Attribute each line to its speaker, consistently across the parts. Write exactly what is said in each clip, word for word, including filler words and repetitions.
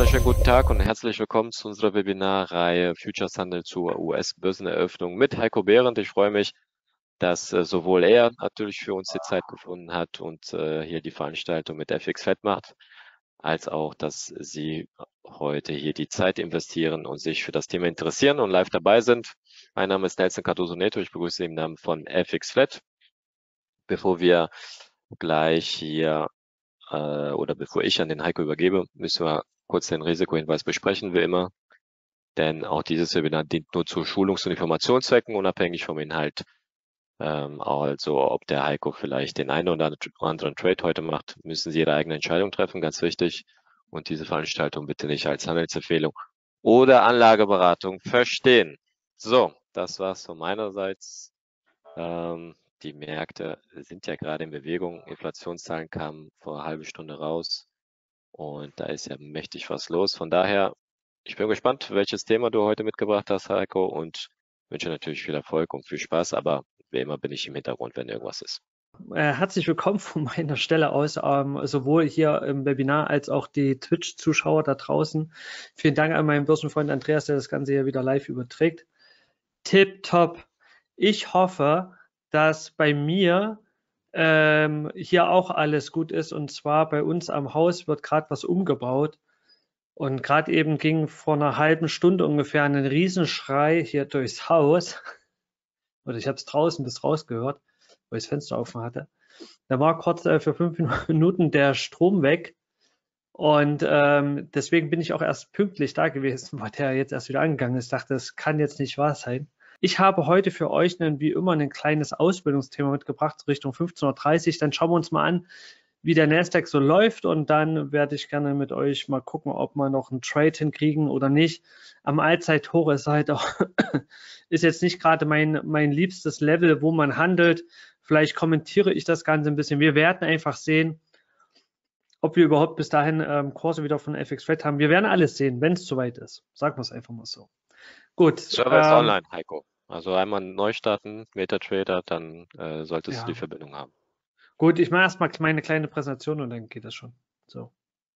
Speaker 1: wunderschönen guten Tag und herzlich willkommen zu unserer Webinarreihe Futures-Handel zur U S-Börseneröffnung mit Heiko Behrendt. Ich freue mich, dass äh, sowohl er natürlich für uns die Zeit gefunden hat und äh, hier die Veranstaltung mit F X Fed macht, als auch, dass Sie heute hier die Zeit investieren und sich für das Thema interessieren und live dabei sind. Mein Name ist Nelson Cardoso Neto, ich begrüße Sie im Namen von F X Fed. Bevor wir gleich hier äh, oder bevor ich an den Heiko übergebe, müssen wir kurz den Risikohinweis besprechen, wie immer. Denn auch dieses Webinar dient nur zu Schulungs- und Informationszwecken, unabhängig vom Inhalt. Ähm, also ob der Heiko vielleicht den einen oder anderen Trade heute macht, müssen Sie Ihre eigene Entscheidung treffen, ganz wichtig. Und diese Veranstaltung bitte nicht als Handelsempfehlung oder Anlageberatung verstehen. So, das war's von meinerseits. Ähm, die Märkte sind ja gerade in Bewegung. Inflationszahlen kamen vor einer halben Stunde raus. Und da ist ja mächtig was los. Von daher, ich bin gespannt, welches Thema du heute mitgebracht hast, Heiko, und wünsche natürlich viel Erfolg und viel Spaß, aber wie immer bin ich im Hintergrund, wenn irgendwas ist.
Speaker 2: Äh, herzlich willkommen von meiner Stelle aus, ähm, sowohl hier im Webinar als auch die Twitch-Zuschauer da draußen. Vielen Dank an meinen Börsenfreund Andreas, der das Ganze hier wieder live überträgt. Tipptopp. Ich hoffe, dass bei mir ähm, hier auch alles gut ist, und zwar bei uns am Haus wird gerade was umgebaut. Und gerade eben ging vor einer halben Stunde ungefähr ein Riesenschrei hier durchs Haus. Oder ich habe es draußen bis raus gehört, weil ich das Fenster offen hatte. Da war kurz äh, für fünf Minuten der Strom weg. Und ähm, deswegen bin ich auch erst pünktlich da gewesen, weil der jetzt erst wieder angegangen ist. Ich dachte, das kann jetzt nicht wahr sein. Ich habe heute für euch einen, wie immer ein kleines Ausbildungsthema mitgebracht, Richtung fünfzehn Uhr dreißig. Dann schauen wir uns mal an, wie der Nasdaq so läuft, und dann werde ich gerne mit euch mal gucken, ob wir noch einen Trade hinkriegen oder nicht. Am Allzeithoch ist halt auch ist jetzt nicht gerade mein, mein liebstes Level, wo man handelt. Vielleicht kommentiere ich das Ganze ein bisschen. Wir werden einfach sehen, ob wir überhaupt bis dahin ähm, Kurse wieder von F X Fed haben. Wir werden alles sehen, wenn es soweit ist. Sagen wir es einfach mal so. Gut.
Speaker 1: Server ist
Speaker 2: Ähm,
Speaker 1: online, Heiko. Also einmal neu starten, MetaTrader, dann äh, solltest
Speaker 2: ja.
Speaker 1: du die Verbindung haben.
Speaker 2: Gut, ich mache erstmal meine kleine Präsentation und dann geht das schon. So.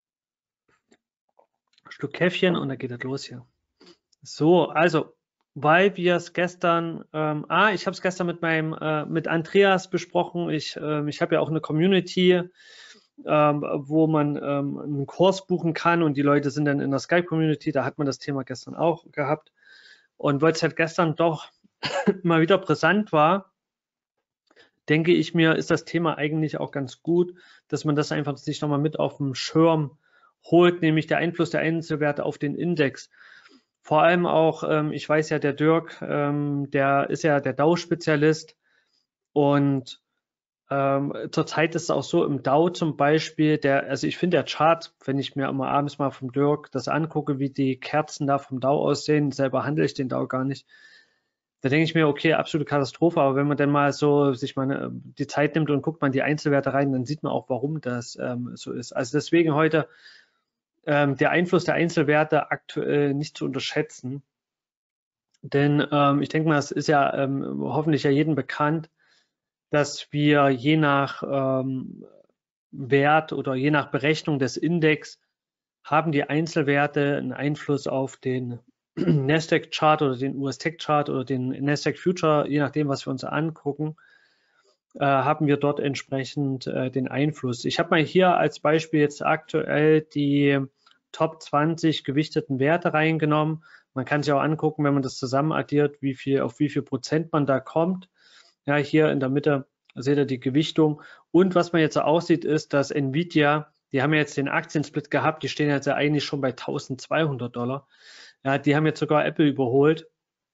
Speaker 2: Ein Stück Käffchen und dann geht das los hier. So, also, weil wir es gestern, ähm, ah, ich habe es gestern mit meinem, äh, mit Andreas besprochen. Ich, ähm, ich habe ja auch eine Community, ähm, wo man ähm, einen Kurs buchen kann, und die Leute sind dann in der Skype-Community. Da hat man das Thema gestern auch gehabt. Und weil es halt gestern doch mal wieder brisant war, denke ich mir, ist das Thema eigentlich auch ganz gut, dass man das einfach sich nochmal mit auf den Schirm holt, nämlich der Einfluss der Einzelwerte auf den Index. Vor allem auch, ähm, ich weiß ja, der Dirk, ähm, der ist ja der Dow-Spezialist, und ähm, zurzeit ist es auch so, im Dow zum Beispiel, der, also ich finde der Chart, wenn ich mir immer abends mal vom Dirk das angucke, wie die Kerzen da vom Dow aussehen, selber handle ich den Dow gar nicht, da denke ich mir, okay, absolute Katastrophe, aber wenn man dann mal so sich mal eine, die Zeit nimmt und guckt man die Einzelwerte rein, dann sieht man auch, warum das ähm, so ist. Also deswegen heute ähm, der Einfluss der Einzelwerte aktuell nicht zu unterschätzen. Denn ähm, ich denke mal, es ist ja ähm, hoffentlich ja jedem bekannt, dass wir je nach ähm, Wert oder je nach Berechnung des Index haben die Einzelwerte einen Einfluss auf den Nasdaq-Chart oder den U S-Tech-Chart oder den Nasdaq-Future, je nachdem, was wir uns angucken, äh, haben wir dort entsprechend äh, den Einfluss. Ich habe mal hier als Beispiel jetzt aktuell die Top zwanzig gewichteten Werte reingenommen. Man kann sich auch angucken, wenn man das zusammen addiert, wie viel, auf wie viel Prozent man da kommt. Ja, hier in der Mitte seht ihr die Gewichtung. Und was man jetzt so aussieht, ist, dass Nvidia, die haben ja jetzt den Aktiensplit gehabt, die stehen jetzt ja eigentlich schon bei eintausendzweihundert Dollar. Ja, die haben jetzt sogar Apple überholt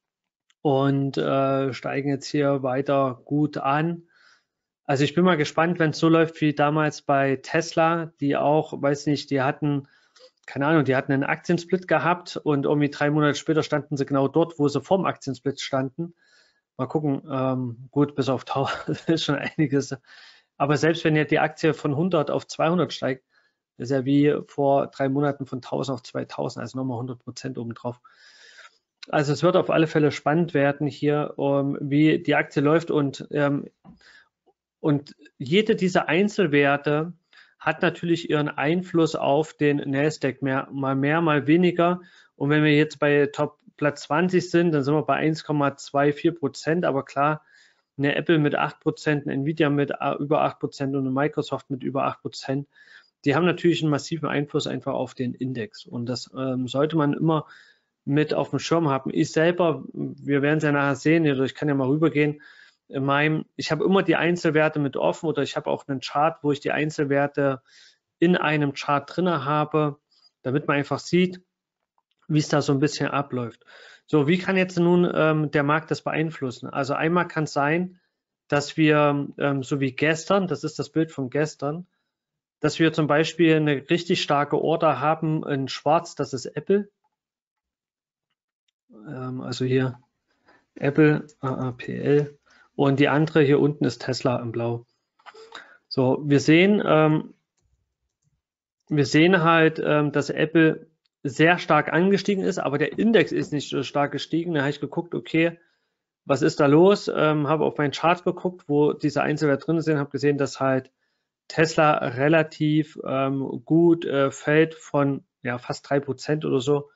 Speaker 2: und äh, steigen jetzt hier weiter gut an. Also ich bin mal gespannt, wenn es so läuft wie damals bei Tesla, die auch, weiß nicht, die hatten, keine Ahnung, die hatten einen Aktiensplit gehabt, und irgendwie drei Monate später standen sie genau dort, wo sie vorm Aktiensplit standen. Mal gucken, ähm, gut, bis auf tausend ist schon einiges. Aber selbst wenn jetzt die Aktie von hundert auf zweihundert steigt, ist ja wie vor drei Monaten von tausend auf zweitausend, also nochmal hundert Prozent obendrauf. Also es wird auf alle Fälle spannend werden hier, um, wie die Aktie läuft, und, ähm, und jede dieser Einzelwerte hat natürlich ihren Einfluss auf den Nasdaq, mehr, mal mehr, mal weniger. Und wenn wir jetzt bei Top Platz zwanzig sind, dann sind wir bei eins Komma vierundzwanzig Prozent. Aber klar, eine Apple mit acht Prozent, eine Nvidia mit über acht Prozent und eine Microsoft mit über acht Prozent, die haben natürlich einen massiven Einfluss einfach auf den Index. Und das ähm, sollte man immer mit auf dem Schirm haben. Ich selber, wir werden es ja nachher sehen, ich kann ja mal rübergehen, in meinem, ich habe immer die Einzelwerte mit offen oder ich habe auch einen Chart, wo ich die Einzelwerte in einem Chart drin habe, damit man einfach sieht, wie es da so ein bisschen abläuft. So, wie kann jetzt nun ähm, der Markt das beeinflussen? Also einmal kann es sein, dass wir, ähm, so wie gestern, das ist das Bild von gestern, dass wir zum Beispiel eine richtig starke Order haben in schwarz, das ist Apple. Ähm, also hier Apple, A A P L. Und die andere hier unten ist Tesla in Blau. So, wir sehen, ähm, wir sehen halt, ähm, dass Apple sehr stark angestiegen ist, aber der Index ist nicht so stark gestiegen. Da habe ich geguckt, okay, was ist da los? Ähm, habe auf meinen Chart geguckt, wo diese Einzelwerte drin sind, habe gesehen, dass halt Tesla relativ ähm, gut äh, fällt von ja, fast drei Prozent oder so.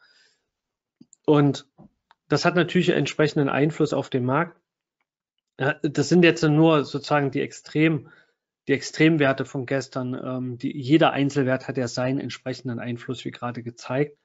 Speaker 2: Und das hat natürlich entsprechenden Einfluss auf den Markt. Ja, das sind jetzt nur sozusagen die Extrem, die Extremwerte von gestern. Ähm, die, jeder Einzelwert hat ja seinen entsprechenden Einfluss, wie gerade gezeigt.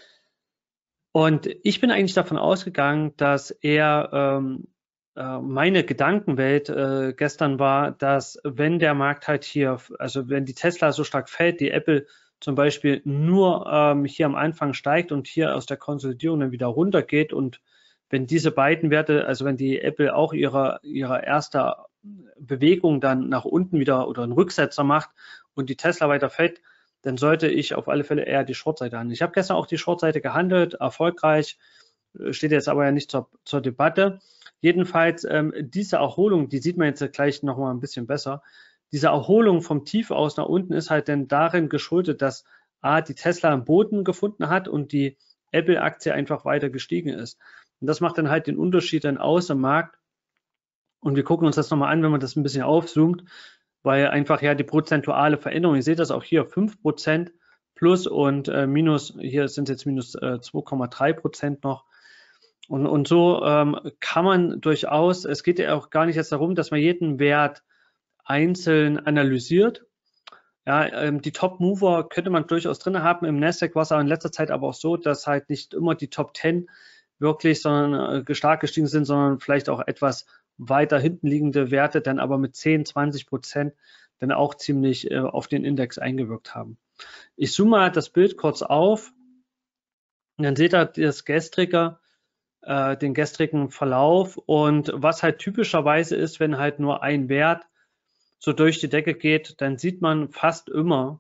Speaker 2: Und ich bin eigentlich davon ausgegangen, dass er ähm, äh, meine Gedankenwelt äh, gestern war, dass wenn der Markt halt hier, also wenn die Tesla so stark fällt, die Apple zum Beispiel nur ähm, hier am Anfang steigt und hier aus der Konsolidierung dann wieder runtergeht und wenn diese beiden Werte, also wenn die Apple auch ihre, ihre erste Bewegung dann nach unten wieder oder einen Rücksetzer macht und die Tesla weiter fällt, dann sollte ich auf alle Fälle eher die Shortseite handeln. Ich habe gestern auch die Shortseite gehandelt, erfolgreich, steht jetzt aber ja nicht zur, zur Debatte. Jedenfalls ähm, diese Erholung, die sieht man jetzt gleich nochmal ein bisschen besser. Diese Erholung vom Tief aus nach unten ist halt dann darin geschuldet, dass A, die Tesla einen Boden gefunden hat und die Apple-Aktie einfach weiter gestiegen ist. Und das macht dann halt den Unterschied dann aus im Markt. Und wir gucken uns das nochmal an, wenn man das ein bisschen aufzoomt, weil einfach ja die prozentuale Veränderung, ihr seht das auch hier, fünf Prozent plus und äh, minus, hier sind es jetzt minus äh, zwei Komma drei Prozent noch. Und, und so ähm, kann man durchaus, es geht ja auch gar nicht jetzt darum, dass man jeden Wert einzeln analysiert. Ja, ähm, die Top-Mover könnte man durchaus drin haben. Im Nasdaq war es aber in letzter Zeit aber auch so, dass halt nicht immer die Top zehn wirklich sondern äh, stark gestiegen sind, sondern vielleicht auch etwas weiter hinten liegende Werte dann aber mit zehn, zwanzig Prozent dann auch ziemlich äh, auf den Index eingewirkt haben. Ich zoome mal das Bild kurz auf und dann seht ihr das gestrige, äh, den gestrigen Verlauf und was halt typischerweise ist, wenn halt nur ein Wert so durch die Decke geht, dann sieht man fast immer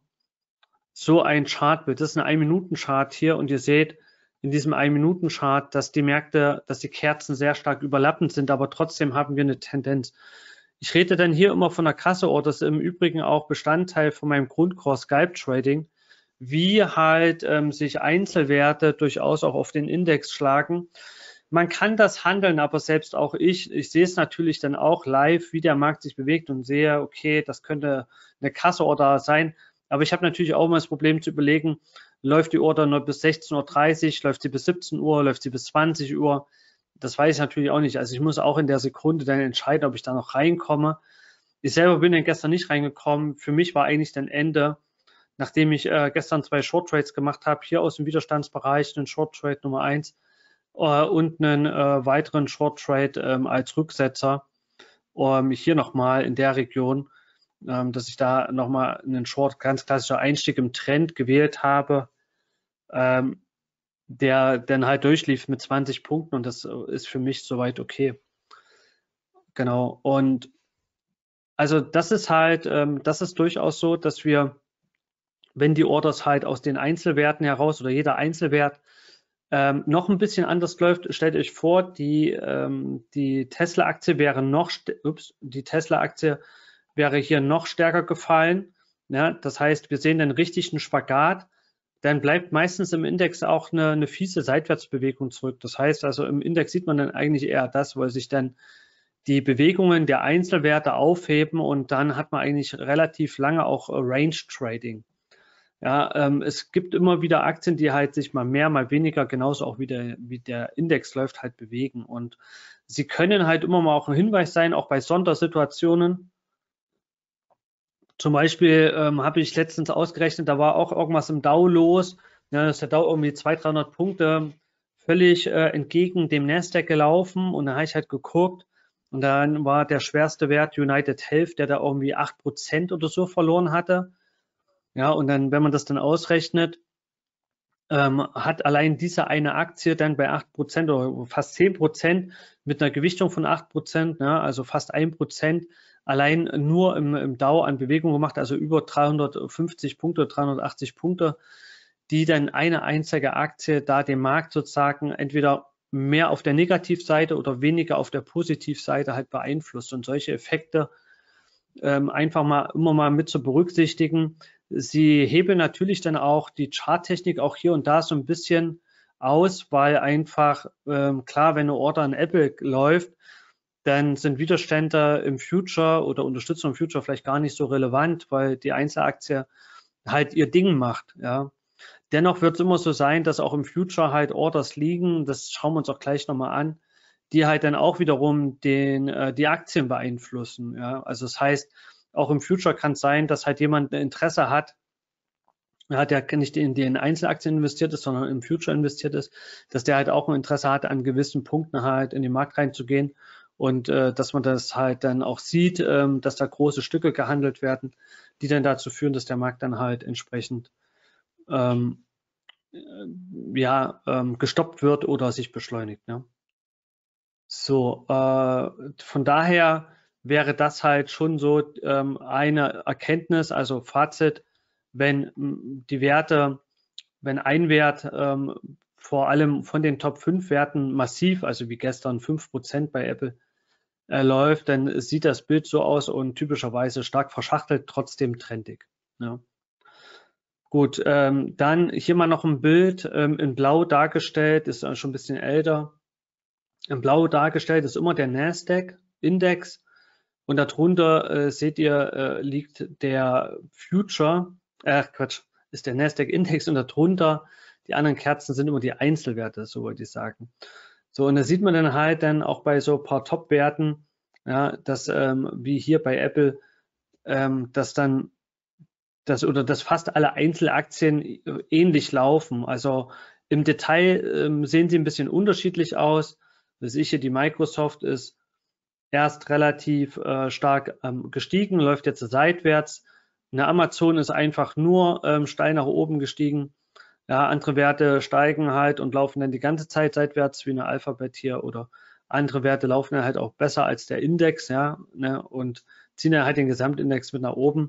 Speaker 2: so ein Chartbild. Das ist ein ein-Minuten-Chart hier und ihr seht in diesem ein-Minuten-Chart, dass die Märkte, dass die Kerzen sehr stark überlappend sind, aber trotzdem haben wir eine Tendenz. Ich rede dann hier immer von der Kasse, oder das ist im Übrigen auch Bestandteil von meinem Grundkurs Scalp Trading, wie halt ähm, sich Einzelwerte durchaus auch auf den Index schlagen. Man kann das handeln, aber selbst auch ich, ich sehe es natürlich dann auch live, wie der Markt sich bewegt und sehe, okay, das könnte eine Kasse-Order sein. Aber ich habe natürlich auch immer das Problem zu überlegen, läuft die Order nur bis sechzehn Uhr dreißig, läuft sie bis siebzehn Uhr, läuft sie bis zwanzig Uhr? Das weiß ich natürlich auch nicht. Also ich muss auch in der Sekunde dann entscheiden, ob ich da noch reinkomme. Ich selber bin dann gestern nicht reingekommen. Für mich war eigentlich dann Ende, nachdem ich äh, gestern zwei Short Trades gemacht habe, hier aus dem Widerstandsbereich, einen Short Trade Nummer eins äh, und einen äh, weiteren Short Trade ähm, als Rücksetzer. Ähm, hier nochmal in der Region, ähm, dass ich da nochmal einen Short, ganz klassischer Einstieg im Trend gewählt habe, ähm, der dann halt durchlief mit zwanzig Punkten und das ist für mich soweit okay. Genau. Und also das ist halt, ähm, das ist durchaus so, dass wir, wenn die Orders halt aus den Einzelwerten heraus oder jeder Einzelwert ähm, noch ein bisschen anders läuft, stellt euch vor, die, ähm, die Tesla-Aktie wäre noch, ups, die Tesla-Aktie wäre hier noch stärker gefallen. Ja, das heißt, wir sehen dann richtig einen Spagat. Dann bleibt meistens im Index auch eine, eine fiese Seitwärtsbewegung zurück. Das heißt also, im Index sieht man dann eigentlich eher das, weil sich dann die Bewegungen der Einzelwerte aufheben und dann hat man eigentlich relativ lange auch Range Trading. Ja, ähm, es gibt immer wieder Aktien, die halt sich mal mehr, mal weniger, genauso auch wie der, wie der Index läuft, halt bewegen. Und sie können halt immer mal auch ein Hinweis sein, auch bei Sondersituationen. Zum Beispiel ähm, habe ich letztens ausgerechnet, da war auch irgendwas im Dow los. Ja, da ist der Dow irgendwie zweihundert, dreihundert Punkte völlig äh, entgegen dem Nasdaq gelaufen. Und da habe ich halt geguckt. Und dann war der schwerste Wert United Health, der da irgendwie acht Prozent oder so verloren hatte. Ja, und dann, wenn man das dann ausrechnet, ähm, hat allein diese eine Aktie dann bei acht Prozent oder fast zehn Prozent mit einer Gewichtung von acht Prozent, ja, also fast ein Prozent, allein nur im, im Dow an Bewegung gemacht, also über dreihundertfünfzig Punkte, dreihundertachtzig Punkte, die dann eine einzige Aktie da den Markt sozusagen entweder mehr auf der Negativseite oder weniger auf der Positivseite halt beeinflusst. Und solche Effekte ähm, einfach mal immer mal mit zu berücksichtigen. Sie heben natürlich dann auch die Charttechnik auch hier und da so ein bisschen aus, weil einfach, ähm, klar, wenn eine Order in Apple läuft, dann sind Widerstände im Future oder Unterstützung im Future vielleicht gar nicht so relevant, weil die Einzelaktie halt ihr Ding macht. Ja. Dennoch wird es immer so sein, dass auch im Future halt Orders liegen, das schauen wir uns auch gleich nochmal an, die halt dann auch wiederum den, äh, die Aktien beeinflussen. Ja. Also das heißt, auch im Future kann es sein, dass halt jemand ein Interesse hat, ja, der nicht in den Einzelaktien investiert ist, sondern im Future investiert ist, dass der halt auch ein Interesse hat, an gewissen Punkten halt in den Markt reinzugehen und äh, dass man das halt dann auch sieht, ähm, dass da große Stücke gehandelt werden, die dann dazu führen, dass der Markt dann halt entsprechend ähm, ja, ähm, gestoppt wird oder sich beschleunigt. Ne? So, äh, von daher wäre das halt schon so ähm, eine Erkenntnis, also Fazit, wenn m, die Werte, wenn ein Wert ähm, vor allem von den Top fünf Werten massiv, also wie gestern fünf Prozent bei Apple, äh, läuft, dann sieht das Bild so aus und typischerweise stark verschachtelt, trotzdem trendig. Ja. Gut, ähm, dann hier mal noch ein Bild ähm, in Blau dargestellt, ist schon ein bisschen älter. In Blau dargestellt ist immer der Nasdaq-Index und darunter äh, seht ihr, äh, liegt der Future, äh, Quatsch, ist der Nasdaq-Index und darunter die anderen Kerzen sind immer die Einzelwerte, so wollte ich sagen. So, und da sieht man dann halt dann auch bei so ein paar Top-Werten, ja, dass ähm, wie hier bei Apple, ähm, dass dann das oder dass fast alle Einzelaktien ähnlich laufen. Also im Detail ähm, sehen sie ein bisschen unterschiedlich aus. Das ich hier, die Microsoft ist erst relativ äh, stark ähm, gestiegen, läuft jetzt seitwärts. Eine Amazon ist einfach nur ähm, steil nach oben gestiegen. Ja, andere Werte steigen halt und laufen dann die ganze Zeit seitwärts, wie eine Alphabet hier, oder andere Werte laufen dann halt auch besser als der Index, ja, ne, und ziehen dann halt den Gesamtindex mit nach oben.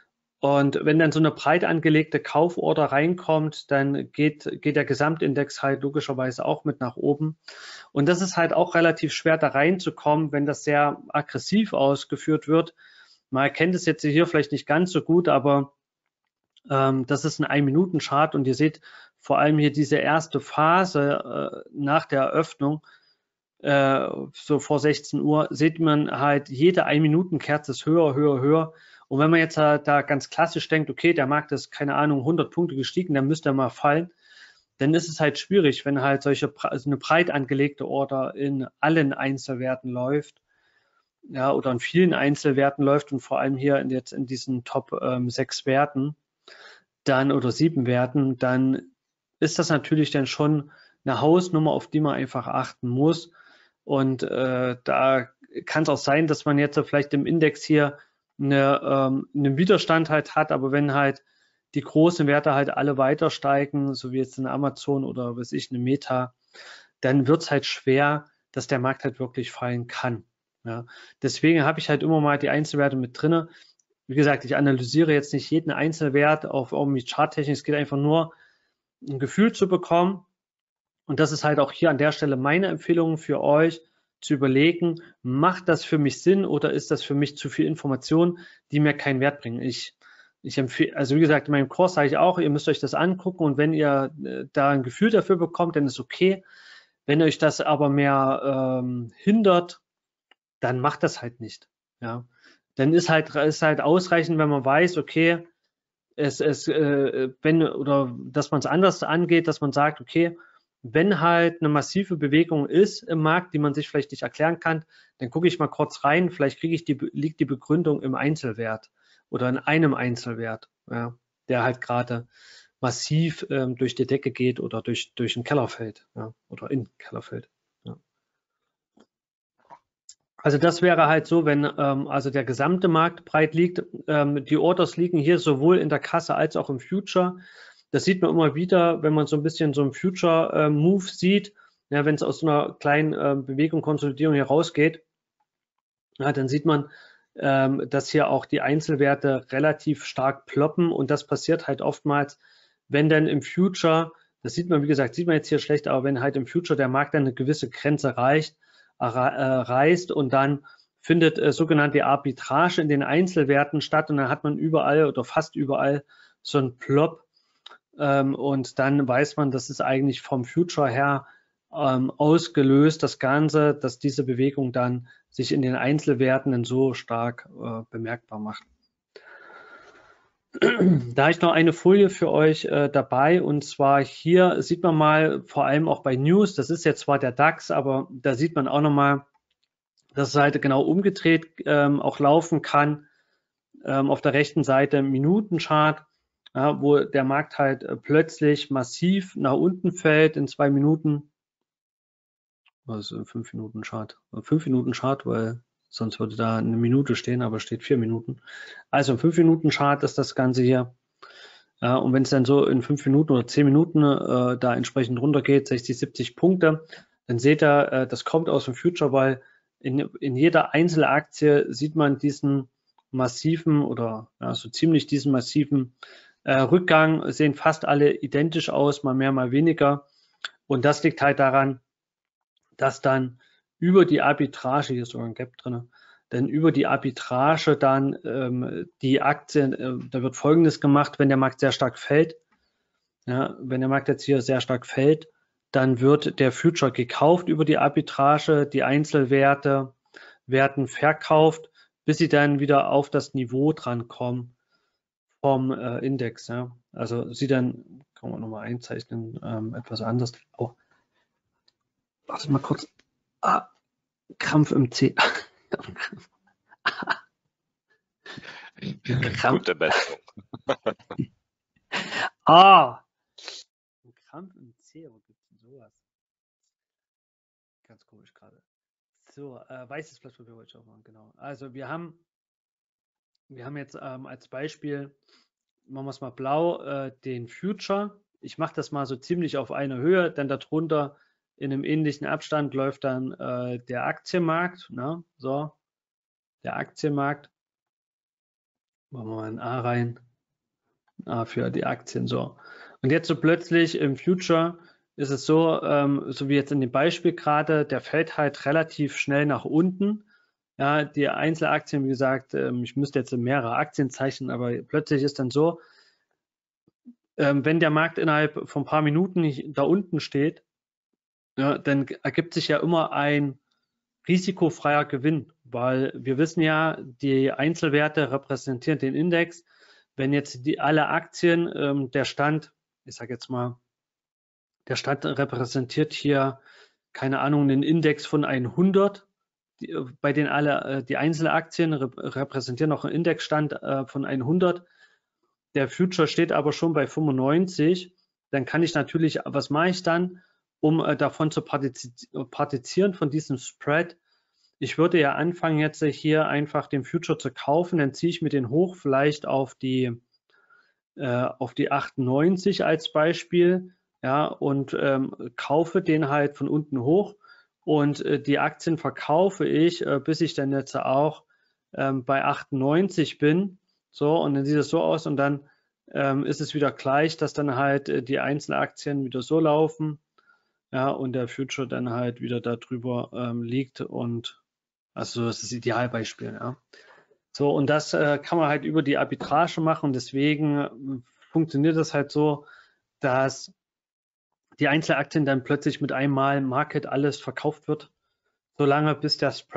Speaker 2: Und wenn dann so eine breit angelegte Kauforder reinkommt, dann geht, geht der Gesamtindex halt logischerweise auch mit nach oben. Und das ist halt auch relativ schwer da reinzukommen, wenn das sehr aggressiv ausgeführt wird. Man erkennt es jetzt hier vielleicht nicht ganz so gut, aber ähm, das ist ein Ein-Minuten-Chart und ihr seht vor allem hier diese erste Phase äh, nach der Eröffnung, äh, so vor sechzehn Uhr, sieht man halt, jede Ein-Minuten-Kerze ist höher, höher, höher. Und wenn man jetzt da, da ganz klassisch denkt, okay, der Markt ist, keine Ahnung, hundert Punkte gestiegen, dann müsste er mal fallen, dann ist es halt schwierig, wenn halt solche, also eine breit angelegte Order in allen Einzelwerten läuft, ja, oder in vielen Einzelwerten läuft und vor allem hier in, jetzt in diesen Top ähm, sechs Werten, dann oder sieben Werten, dann ist das natürlich dann schon eine Hausnummer, auf die man einfach achten muss. Und äh, da kann es auch sein, dass man jetzt vielleicht im Index hier eine, ähm, einen Widerstand halt hat, aber wenn halt die großen Werte halt alle weiter steigen, so wie jetzt eine Amazon oder was ich, eine Meta, dann wird es halt schwer, dass der Markt halt wirklich fallen kann. Ja. Deswegen habe ich halt immer mal die Einzelwerte mit drinne. Wie gesagt, ich analysiere jetzt nicht jeden Einzelwert auf irgendwie Charttechnik. Es geht einfach nur, ein Gefühl zu bekommen. Und das ist halt auch hier an der Stelle meine Empfehlung für euch, zu überlegen, macht das für mich Sinn oder ist das für mich zu viel Information, die mir keinen Wert bringen? Ich, ich empfehle, also wie gesagt, in meinem Kurs sage ich auch, ihr müsst euch das angucken und wenn ihr äh, da ein Gefühl dafür bekommt, dann ist okay. Wenn euch das aber mehr ähm, hindert, dann macht das halt nicht. Ja, dann ist halt, ist halt ausreichend, wenn man weiß, okay, es, es, äh, wenn, oder dass man es anders angeht, dass man sagt, okay, wenn halt eine massive Bewegung ist im Markt, die man sich vielleicht nicht erklären kann, dann gucke ich mal kurz rein, vielleicht kriege ich die, liegt die Begründung im Einzelwert oder in einem Einzelwert, ja, der halt gerade massiv ähm, durch die Decke geht oder durch, durch den Keller fällt, ja, oder in den Keller fällt. Ja. Also das wäre halt so, wenn ähm, also der gesamte Markt breit liegt. Ähm, die Orders liegen hier sowohl in der Kasse als auch im Future. Das sieht man immer wieder, wenn man so ein bisschen so einen Future-Move äh, sieht. Ja, wenn es aus so einer kleinen äh, Bewegung, Konsolidierung hier rausgeht, ja, dann sieht man, ähm, dass hier auch die Einzelwerte relativ stark ploppen. Und das passiert halt oftmals, wenn dann im Future, das sieht man, wie gesagt, sieht man jetzt hier schlecht, aber wenn halt im Future der Markt dann eine gewisse Grenze reicht, reißt und dann findet äh, sogenannte Arbitrage in den Einzelwerten statt und dann hat man überall oder fast überall so ein Plop ähm, und dann weiß man, das ist eigentlich vom Future her ähm, ausgelöst, das Ganze, dass diese Bewegung dann sich in den Einzelwerten dann so stark äh, bemerkbar macht. Da habe ich noch eine Folie für euch äh, dabei und zwar hier sieht man mal, vor allem auch bei News, das ist jetzt zwar der DAX, aber da sieht man auch nochmal, dass es halt genau umgedreht ähm, auch laufen kann. Ähm, auf der rechten Seite Minutenchart, ja, wo der Markt halt äh, plötzlich massiv nach unten fällt in zwei Minuten. Also fünf Minuten Chart. Fünf Minuten Chart, weil sonst würde da eine Minute stehen, aber steht vier Minuten. Also fünf Minuten Chart ist das Ganze hier. Ja, und wenn es dann so in fünf Minuten oder zehn Minuten äh, da entsprechend runtergeht, sechzig, siebzig Punkte, dann seht ihr, äh, das kommt aus dem Future, weil in, in jeder Einzelaktie sieht man diesen massiven oder ja, so ziemlich diesen massiven äh, Rückgang, sehen fast alle identisch aus, mal mehr, mal weniger. Und das liegt halt daran, dass dann über die Arbitrage, hier ist sogar ein Gap drin, denn über die Arbitrage dann ähm, die Aktien, äh, da wird Folgendes gemacht, wenn der Markt sehr stark fällt, ja, wenn der Markt jetzt hier sehr stark fällt, dann wird der Future gekauft über die Arbitrage, die Einzelwerte werden verkauft, bis sie dann wieder auf das Niveau dran kommen vom äh, Index. Ja. Also sie dann, kann man nochmal einzeichnen, ähm, etwas anders. Oh. Warte mal kurz. Ah, Krampf im C.
Speaker 1: Krampf. Gute Besserung.
Speaker 2: Ah, ein Krampf im C, wo gibt es denn sowas? Ganz komisch gerade. So, äh, weißes Blatt Papier wollte ich auch machen, genau. Also wir haben, wir haben jetzt ähm, als Beispiel, machen wir es mal blau, äh, den Future. Ich mache das mal so ziemlich auf eine Höhe, denn darunter in einem ähnlichen Abstand läuft dann äh, der Aktienmarkt. Ne? So, der Aktienmarkt. Machen wir mal ein A rein. A für die Aktien. So. Und jetzt so plötzlich im Future ist es so, ähm, so wie jetzt in dem Beispiel gerade, der fällt halt relativ schnell nach unten. Ja, die Einzelaktien, wie gesagt, ähm, ich müsste jetzt mehrere Aktien zeichnen, aber plötzlich ist dann so, ähm, wenn der Markt innerhalb von ein paar Minuten da unten steht, ja, dann ergibt sich ja immer ein risikofreier Gewinn, weil wir wissen ja, die Einzelwerte repräsentieren den Index. Wenn jetzt die alle Aktien, ähm, der Stand, ich sage jetzt mal, der Stand repräsentiert hier, keine Ahnung, einen Index von hundert, die, bei denen alle äh, die Einzelaktien rep repräsentieren noch einen Indexstand äh, von hundert. Der Future steht aber schon bei fünfundneunzig. Dann kann ich natürlich, was mache ich dann, um äh, davon zu partiz partizieren, von diesem Spread? Ich würde ja anfangen, jetzt hier einfach den Future zu kaufen, dann ziehe ich mir den hoch, vielleicht auf die, äh, auf die achtundneunzig als Beispiel, ja, und ähm, kaufe den halt von unten hoch und äh, die Aktien verkaufe ich, äh, bis ich dann jetzt auch ähm, bei achtundneunzig bin. So, und dann sieht es so aus und dann ähm, ist es wieder gleich, dass dann halt äh, die Einzelaktien wieder so laufen, ja, und der Future dann halt wieder darüber ähm, liegt und also das ist das Idealbeispiel, ja. So, und das äh, kann man halt über die Arbitrage machen und deswegen äh, funktioniert das halt so, dass die Einzelaktien dann plötzlich mit einem Mal Market alles verkauft wird, solange bis der Spread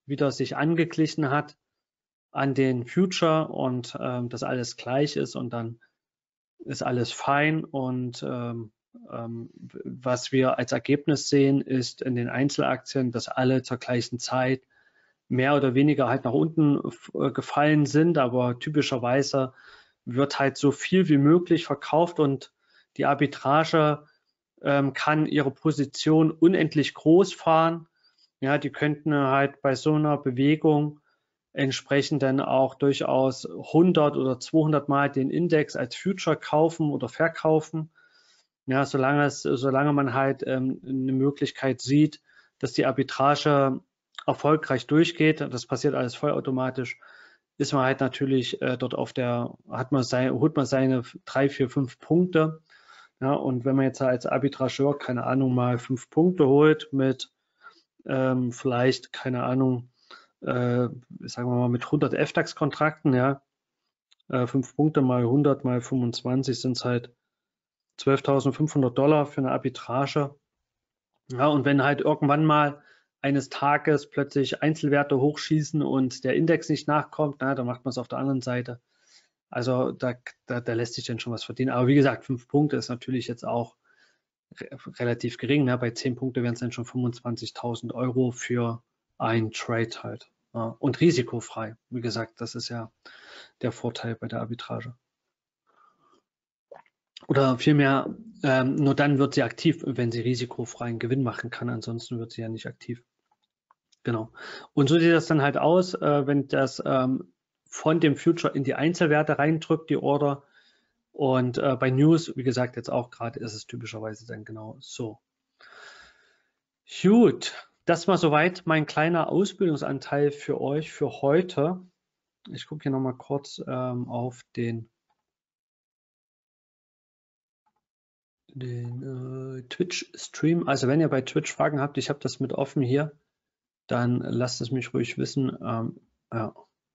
Speaker 2: wieder sich angeglichen hat an den Future und ähm, dass alles gleich ist und dann ist alles fein und ähm, ähm, was wir als Ergebnis sehen, ist in den Einzelaktien, dass alle zur gleichen Zeit mehr oder weniger halt nach unten äh, gefallen sind, aber typischerweise wird halt so viel wie möglich verkauft und die Arbitrage ähm, kann ihre Position unendlich groß fahren. Ja, die könnten halt bei so einer Bewegung entsprechend dann auch durchaus hundert oder zweihundert Mal den Index als Future kaufen oder verkaufen. Ja, solange es, solange man halt ähm, eine Möglichkeit sieht, dass die Arbitrage erfolgreich durchgeht, das passiert alles vollautomatisch, ist man halt natürlich äh, dort auf der, hat man sein, holt man seine drei, vier, fünf Punkte. Ja, und wenn man jetzt als Arbitrageur, keine Ahnung, mal fünf Punkte holt mit ähm, vielleicht, keine Ahnung, äh, sagen wir mal mit hundert F DAX-Kontrakten, ja, äh, fünf Punkte mal hundert mal fünfundzwanzig sind es halt zwölftausendfünfhundert Dollar für eine Arbitrage. Ja, und wenn halt irgendwann mal eines Tages plötzlich Einzelwerte hochschießen und der Index nicht nachkommt, na, dann macht man es auf der anderen Seite. Also da, da, da lässt sich dann schon was verdienen. Aber wie gesagt, fünf Punkte ist natürlich jetzt auch re relativ gering. Ne? Bei zehn Punkte wären es dann schon fünfundzwanzigtausend Euro für ein Trade halt. Ja, und risikofrei. Wie gesagt, das ist ja der Vorteil bei der Arbitrage. Oder vielmehr, ähm, nur dann wird sie aktiv, wenn sie risikofreien Gewinn machen kann. Ansonsten wird sie ja nicht aktiv. Genau. Und so sieht das dann halt aus, äh, wenn das ähm, von dem Future in die Einzelwerte reindrückt, die Order. Und äh, bei News, wie gesagt, jetzt auch gerade ist es typischerweise dann genau so. Gut, das war soweit mein kleiner Ausbildungsanteil für euch für heute. Ich gucke hier nochmal kurz ähm, auf den, den äh, Twitch-Stream. Also wenn ihr bei Twitch Fragen habt, ich habe das mit offen hier, dann lasst es mich ruhig wissen. Ähm, ja.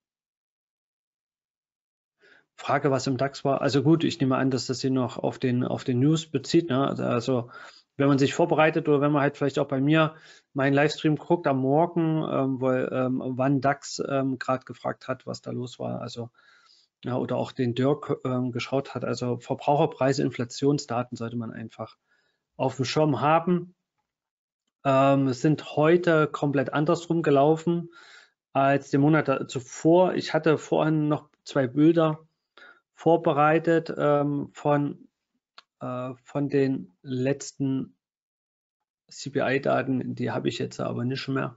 Speaker 2: Frage, was im DAX war. Also gut, ich nehme an, dass das hier noch auf den, auf den News bezieht. Ne? Also, also wenn man sich vorbereitet oder wenn man halt vielleicht auch bei mir meinen Livestream guckt am Morgen, ähm, weil, ähm, wann DAX ähm, gerade gefragt hat, was da los war. Also ja, oder auch den Dirk ähm, geschaut hat. Also Verbraucherpreise, Inflationsdaten sollte man einfach auf dem Schirm haben. Ähm, es sind heute komplett andersrum gelaufen als den Monat zuvor. Ich hatte vorhin noch zwei Bilder vorbereitet ähm, von, äh, von den letzten C P I-Daten. Die habe ich jetzt aber nicht mehr.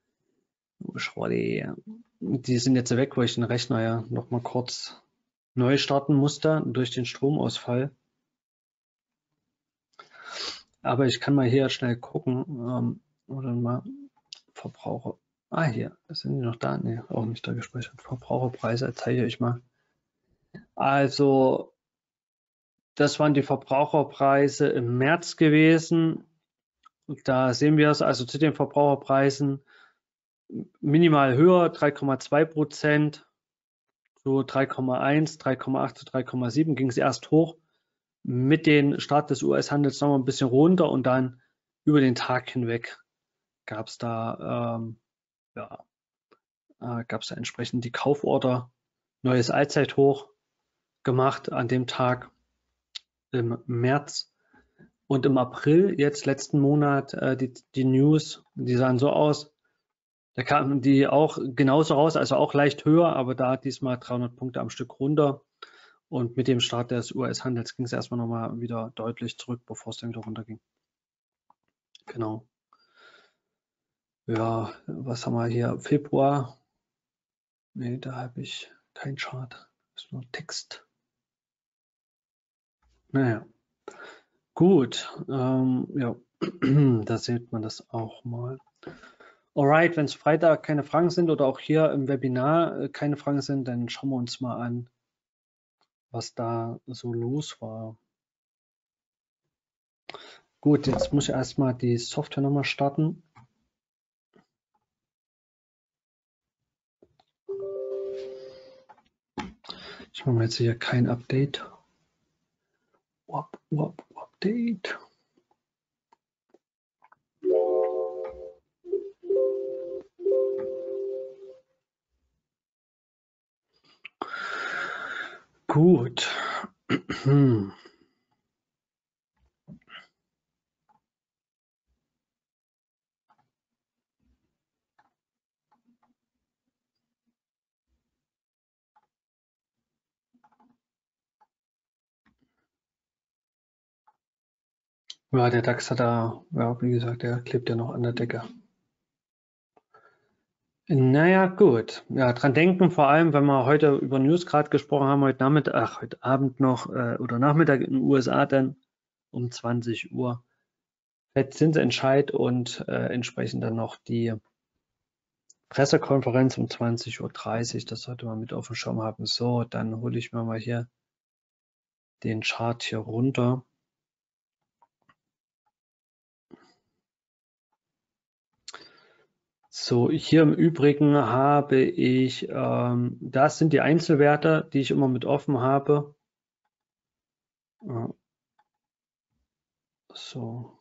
Speaker 2: Die, die sind jetzt weg, weil ich den Rechner ja noch mal kurz neu starten musste durch den Stromausfall. Aber ich kann mal hier schnell gucken. Ähm, oder mal Verbraucher. Ah, hier. Sind die noch da? Ne, auch nicht da gespeichert. Verbraucherpreise zeige ich mal. Also, das waren die Verbraucherpreise im März gewesen. Da sehen wir es also zu den Verbraucherpreisen minimal höher, drei Komma zwei Prozent, so drei Komma eins, drei Komma acht zu drei Komma sieben ging es erst hoch. Mit dem Start des U S-Handels nochmal ein bisschen runter und dann über den Tag hinweg gab es da, ähm, ja, äh, gab es da entsprechend die Kauforder, neues Allzeithoch gemacht an dem Tag im März. Und im April, jetzt letzten Monat, äh, die, die News, die sahen so aus. Da kamen die auch genauso raus, also auch leicht höher, aber da diesmal dreihundert Punkte am Stück runter. Und mit dem Start des U S-Handels ging es erstmal nochmal wieder deutlich zurück, bevor es dann wieder runterging. Genau. Ja, was haben wir hier? Februar. Ne, da habe ich kein Chart. Das ist nur Text. Naja. Gut. Ähm, ja, da sieht man das auch mal. Alright, wenn es Freitag keine Fragen sind oder auch hier im Webinar äh, keine Fragen sind, dann schauen wir uns mal an, was da so los war. Gut, jetzt muss ich erstmal die Software nochmal starten. Ich mache jetzt hier kein Update. Wop, wop, Update. Gut. Hm. Ja, der DAX hat da, ja, wie gesagt, der klebt ja noch an der Decke. Naja, gut. Ja, dran denken, vor allem, wenn wir heute über News gerade gesprochen haben, heute Nachmittag, ach, heute Abend noch äh, oder Nachmittag in den U S A dann um zwanzig Uhr. Zinsentscheid und äh, entsprechend dann noch die Pressekonferenz um zwanzig Uhr dreißig. Das sollte man mit auf dem Schirm haben. So, dann hole ich mir mal hier den Chart hier runter. So, hier im Übrigen habe ich, ähm, das sind die Einzelwerte, die ich immer mit offen habe. Ja. So.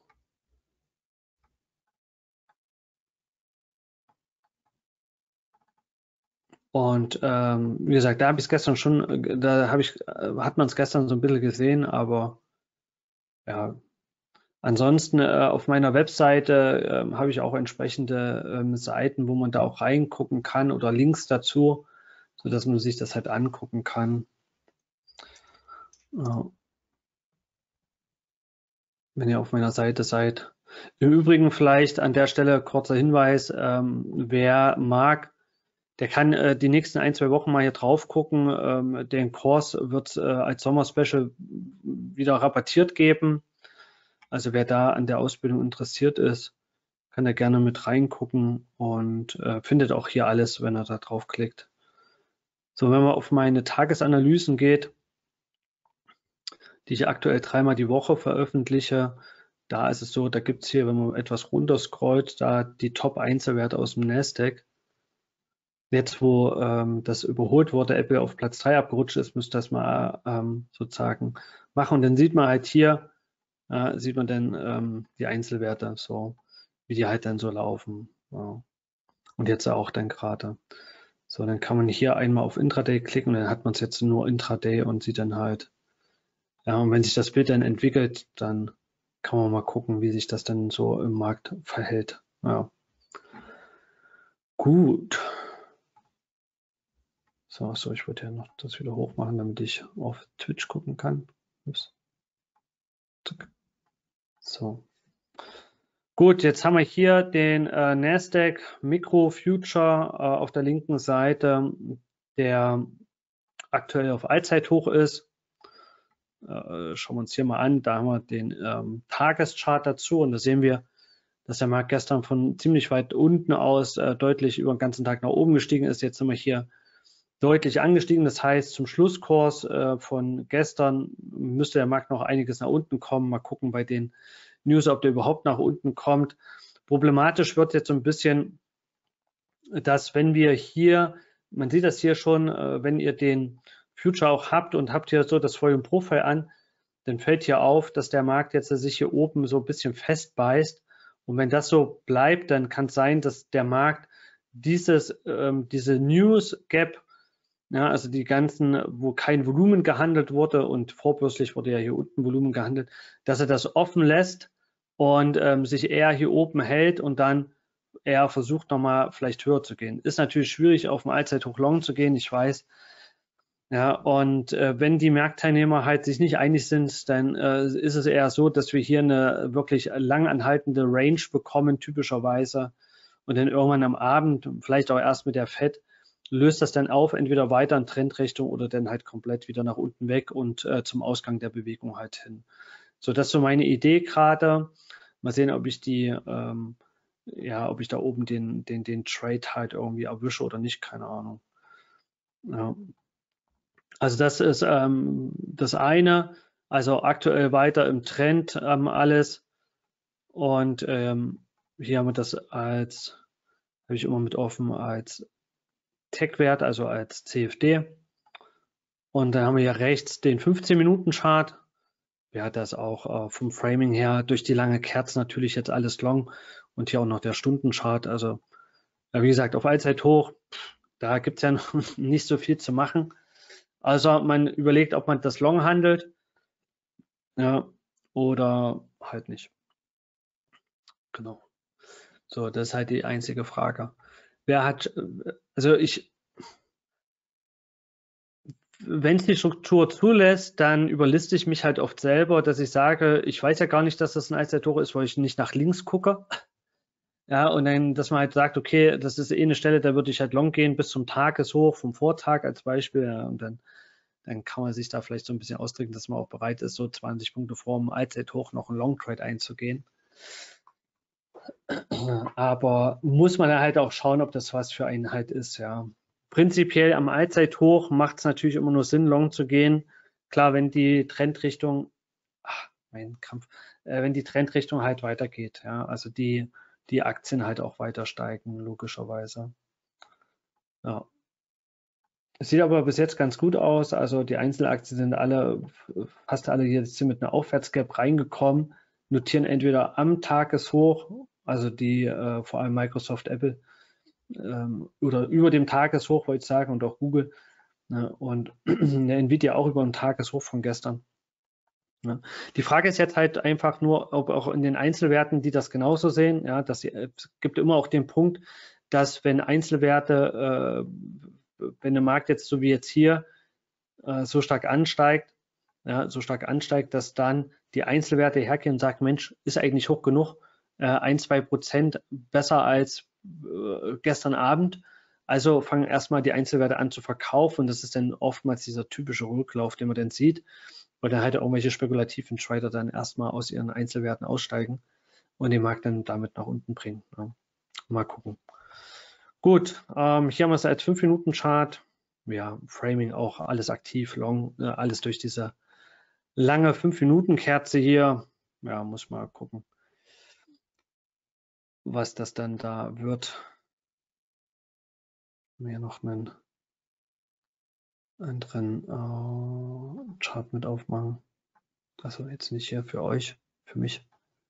Speaker 2: Und ähm, wie gesagt, da habe ich es gestern schon, da habe ich, hat man es gestern so ein bisschen gesehen, aber ja. Ansonsten äh, auf meiner Webseite äh, habe ich auch entsprechende ähm, Seiten, wo man da auch reingucken kann oder Links dazu, sodass man sich das halt angucken kann. Ja. Wenn ihr auf meiner Seite seid. Im Übrigen vielleicht an der Stelle kurzer Hinweis, ähm, wer mag, der kann äh, die nächsten ein, zwei Wochen mal hier drauf gucken. Ähm, den Kurs wird äh, als Sommerspecial wieder rabattiert geben. Also wer da an der Ausbildung interessiert ist, kann da gerne mit reingucken und äh, findet auch hier alles, wenn er da draufklickt. So, wenn man auf meine Tagesanalysen geht, die ich aktuell dreimal die Woche veröffentliche, da ist es so, da gibt es hier, wenn man etwas runterscrollt, da die Top-Einzelwerte aus dem Nasdaq. Jetzt, wo ähm, das überholt wurde, Apple auf Platz drei abgerutscht ist, müsste das mal ähm, sozusagen machen. Und dann sieht man halt hier, äh, sieht man dann ähm, die Einzelwerte, so wie die halt dann so laufen. Ja. Und jetzt auch dann gerade. So, dann kann man hier einmal auf Intraday klicken und dann hat man es jetzt nur Intraday und sieht dann halt, ja, und wenn sich das Bild dann entwickelt, dann kann man mal gucken, wie sich das dann so im Markt verhält. Ja. Gut. So, so, ich würde ja noch das wieder hochmachen, damit ich auf Twitch gucken kann. Ups. So. Gut, jetzt haben wir hier den äh, Nasdaq Micro Future äh, auf der linken Seite, der aktuell auf Allzeithoch ist. Äh, schauen wir uns hier mal an. Da haben wir den ähm, Tageschart dazu und da sehen wir, dass der Markt gestern von ziemlich weit unten aus äh, deutlich über den ganzen Tag nach oben gestiegen ist. Jetzt sind wir hier deutlich angestiegen. Das heißt, zum Schlusskurs äh, von gestern müsste der Markt noch einiges nach unten kommen. Mal gucken bei den News, ob der überhaupt nach unten kommt. Problematisch wird jetzt so ein bisschen, dass wenn wir hier, man sieht das hier schon, äh, wenn ihr den Future auch habt und habt hier so das Volume Profile an, dann fällt hier auf, dass der Markt jetzt sich hier oben so ein bisschen festbeißt. Und wenn das so bleibt, dann kann es sein, dass der Markt dieses, ähm, diese News Gap, ja, also die ganzen, wo kein Volumen gehandelt wurde und vorbörslich wurde ja hier unten Volumen gehandelt, dass er das offen lässt und ähm, sich eher hier oben hält und dann eher versucht nochmal vielleicht höher zu gehen. Ist natürlich schwierig auf dem Allzeithoch Long zu gehen, ich weiß. Ja, und äh, wenn die Marktteilnehmer halt sich nicht einig sind, dann äh, ist es eher so, dass wir hier eine wirklich lang anhaltende Range bekommen, typischerweise. Und dann irgendwann am Abend, vielleicht auch erst mit der Fed, löst das dann auf, entweder weiter in Trendrichtung oder dann halt komplett wieder nach unten weg und äh, zum Ausgang der Bewegung halt hin. So, das ist so meine Idee gerade. Mal sehen, ob ich die, ähm, ja, ob ich da oben den, den, den Trade halt irgendwie erwische oder nicht, keine Ahnung. Ja. Also das ist ähm, das eine, also aktuell weiter im Trend ähm, alles. Und ähm, hier haben wir das als, habe ich immer mit offen, als Tech-Wert, also als C F D. Und dann haben wir hier rechts den fünfzehn Minuten Chart. Ja, das auch äh, vom Framing her durch die lange Kerze natürlich jetzt alles long. Und hier auch noch der Stundenchart. Also, ja, wie gesagt, auf Allzeithoch, da gibt es ja noch nicht so viel zu machen. Also man überlegt, ob man das Long handelt, ja, oder halt nicht. Genau. So, das ist halt die einzige Frage. Wer hat, also ich, wenn es die Struktur zulässt, dann überliste ich mich halt oft selber, dass ich sage, ich weiß ja gar nicht, dass das ein Eiszeithoch ist, weil ich nicht nach links gucke. Ja, und dann, dass man halt sagt, okay, das ist eh eine Stelle, da würde ich halt long gehen bis zum Tageshoch vom Vortag als Beispiel. Ja, und dann, dann kann man sich da vielleicht so ein bisschen ausdrücken, dass man auch bereit ist, so zwanzig Punkte vor dem Allzeithoch noch einen Long Trade einzugehen. Aber muss man halt auch schauen, ob das was für einen halt ist, ja. Prinzipiell am Allzeithoch macht es natürlich immer nur Sinn, long zu gehen. Klar, wenn die Trendrichtung, ach, mein Krampf, äh, wenn die Trendrichtung halt weitergeht, ja, also die, die Aktien halt auch weiter steigen, logischerweise. Ja. Es sieht aber bis jetzt ganz gut aus. Also die Einzelaktien sind alle, fast alle jetzt sind mit einer Aufwärtsgap reingekommen, notieren entweder am Tageshoch, also die äh, vor allem Microsoft, Apple, ähm, oder über dem Tageshoch, wollte ich sagen, und auch Google. Ne, und der Nvidia auch über dem Tageshoch von gestern. Ne. Die Frage ist jetzt halt einfach nur, ob auch in den Einzelwerten, die das genauso sehen, ja, dass sie, es gibt immer auch den Punkt, dass wenn Einzelwerte, äh, wenn der Markt jetzt so wie jetzt hier äh, so stark ansteigt, ja, so stark ansteigt, dass dann die Einzelwerte hergehen und sagen, Mensch, ist eigentlich hoch genug, äh, ein, zwei Prozent besser als äh, gestern Abend. Also fangen erstmal die Einzelwerte an zu verkaufen und das ist dann oftmals dieser typische Rücklauf, den man dann sieht, weil dann halt irgendwelche spekulativen Trader dann erstmal aus ihren Einzelwerten aussteigen und den Markt dann damit nach unten bringen. Ja. Mal gucken. Gut, ähm, hier haben wir es als fünf Minuten Chart. Ja, Framing auch alles aktiv, long, äh, alles durch diese lange fünf Minuten Kerze hier. Ja, muss mal gucken, was das dann da wird. Mir noch einen anderen äh, Chart mit aufmachen. Also jetzt nicht hier für euch, für mich.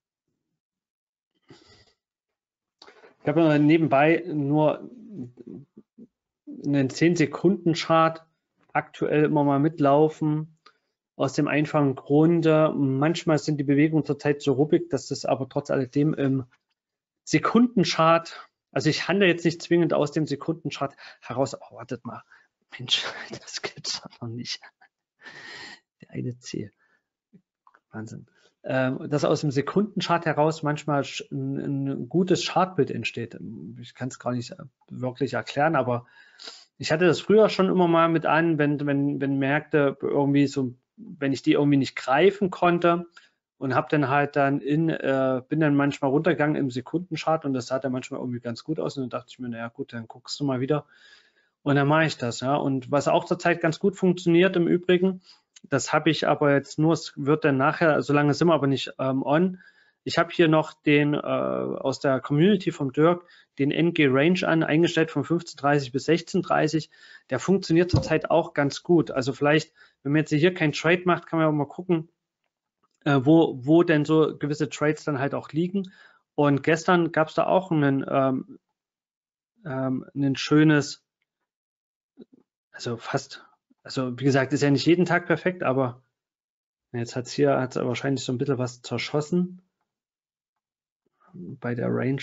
Speaker 2: Ich habe nebenbei nur einen zehn Sekunden Chart aktuell immer mal mitlaufen. Aus dem einfachen Grunde, manchmal sind die Bewegungen zurzeit so ruppig, dass das aber trotz alledem im Sekundenchart, also ich handle jetzt nicht zwingend aus dem Sekundenchart heraus, oh, wartet mal, Mensch, das gibt's doch noch nicht. Der eine C. Wahnsinn. Ähm, dass aus dem Sekundenchart heraus manchmal ein, ein gutes Chartbild entsteht. Ich kann es gar nicht wirklich erklären, aber ich hatte das früher schon immer mal mit an, wenn, wenn, wenn Märkte irgendwie so, wenn ich die irgendwie nicht greifen konnte und habe dann halt dann in, äh, bin dann manchmal runtergegangen im Sekundenchart und das sah dann manchmal irgendwie ganz gut aus und dann dachte ich mir, naja gut, dann guckst du mal wieder und dann mache ich das, ja. Und was auch zurzeit ganz gut funktioniert im Übrigen, das habe ich aber jetzt nur, es wird dann nachher, solange sind wir aber nicht ähm, on. Ich habe hier noch den äh, aus der Community vom Dirk, den N G Range an, eingestellt von fünfzehn Uhr dreißig bis sechzehn Uhr dreißig. Der funktioniert zurzeit auch ganz gut. Also vielleicht, wenn man jetzt hier kein Trade macht, kann man auch mal gucken, äh, wo, wo denn so gewisse Trades dann halt auch liegen. Und gestern gab es da auch einen, ähm, ähm, ein schönes, also fast, also wie gesagt, ist ja nicht jeden Tag perfekt, aber jetzt hat es hier hat's wahrscheinlich so ein bisschen was zerschossen bei der Range.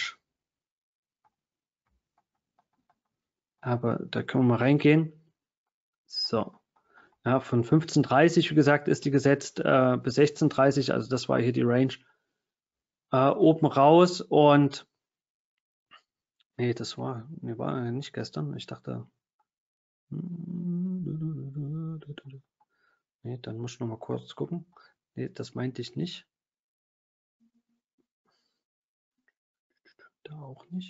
Speaker 2: Aber da können wir mal reingehen. So, ja, von fünfzehn Uhr dreißig, wie gesagt, ist die gesetzt äh, bis sechzehn Uhr dreißig, also das war hier die Range. Äh, oben raus und nee, das war, nee, war nicht gestern. Ich dachte, nee, dann muss ich noch mal kurz gucken. Nee, das meinte ich nicht. Da auch nicht.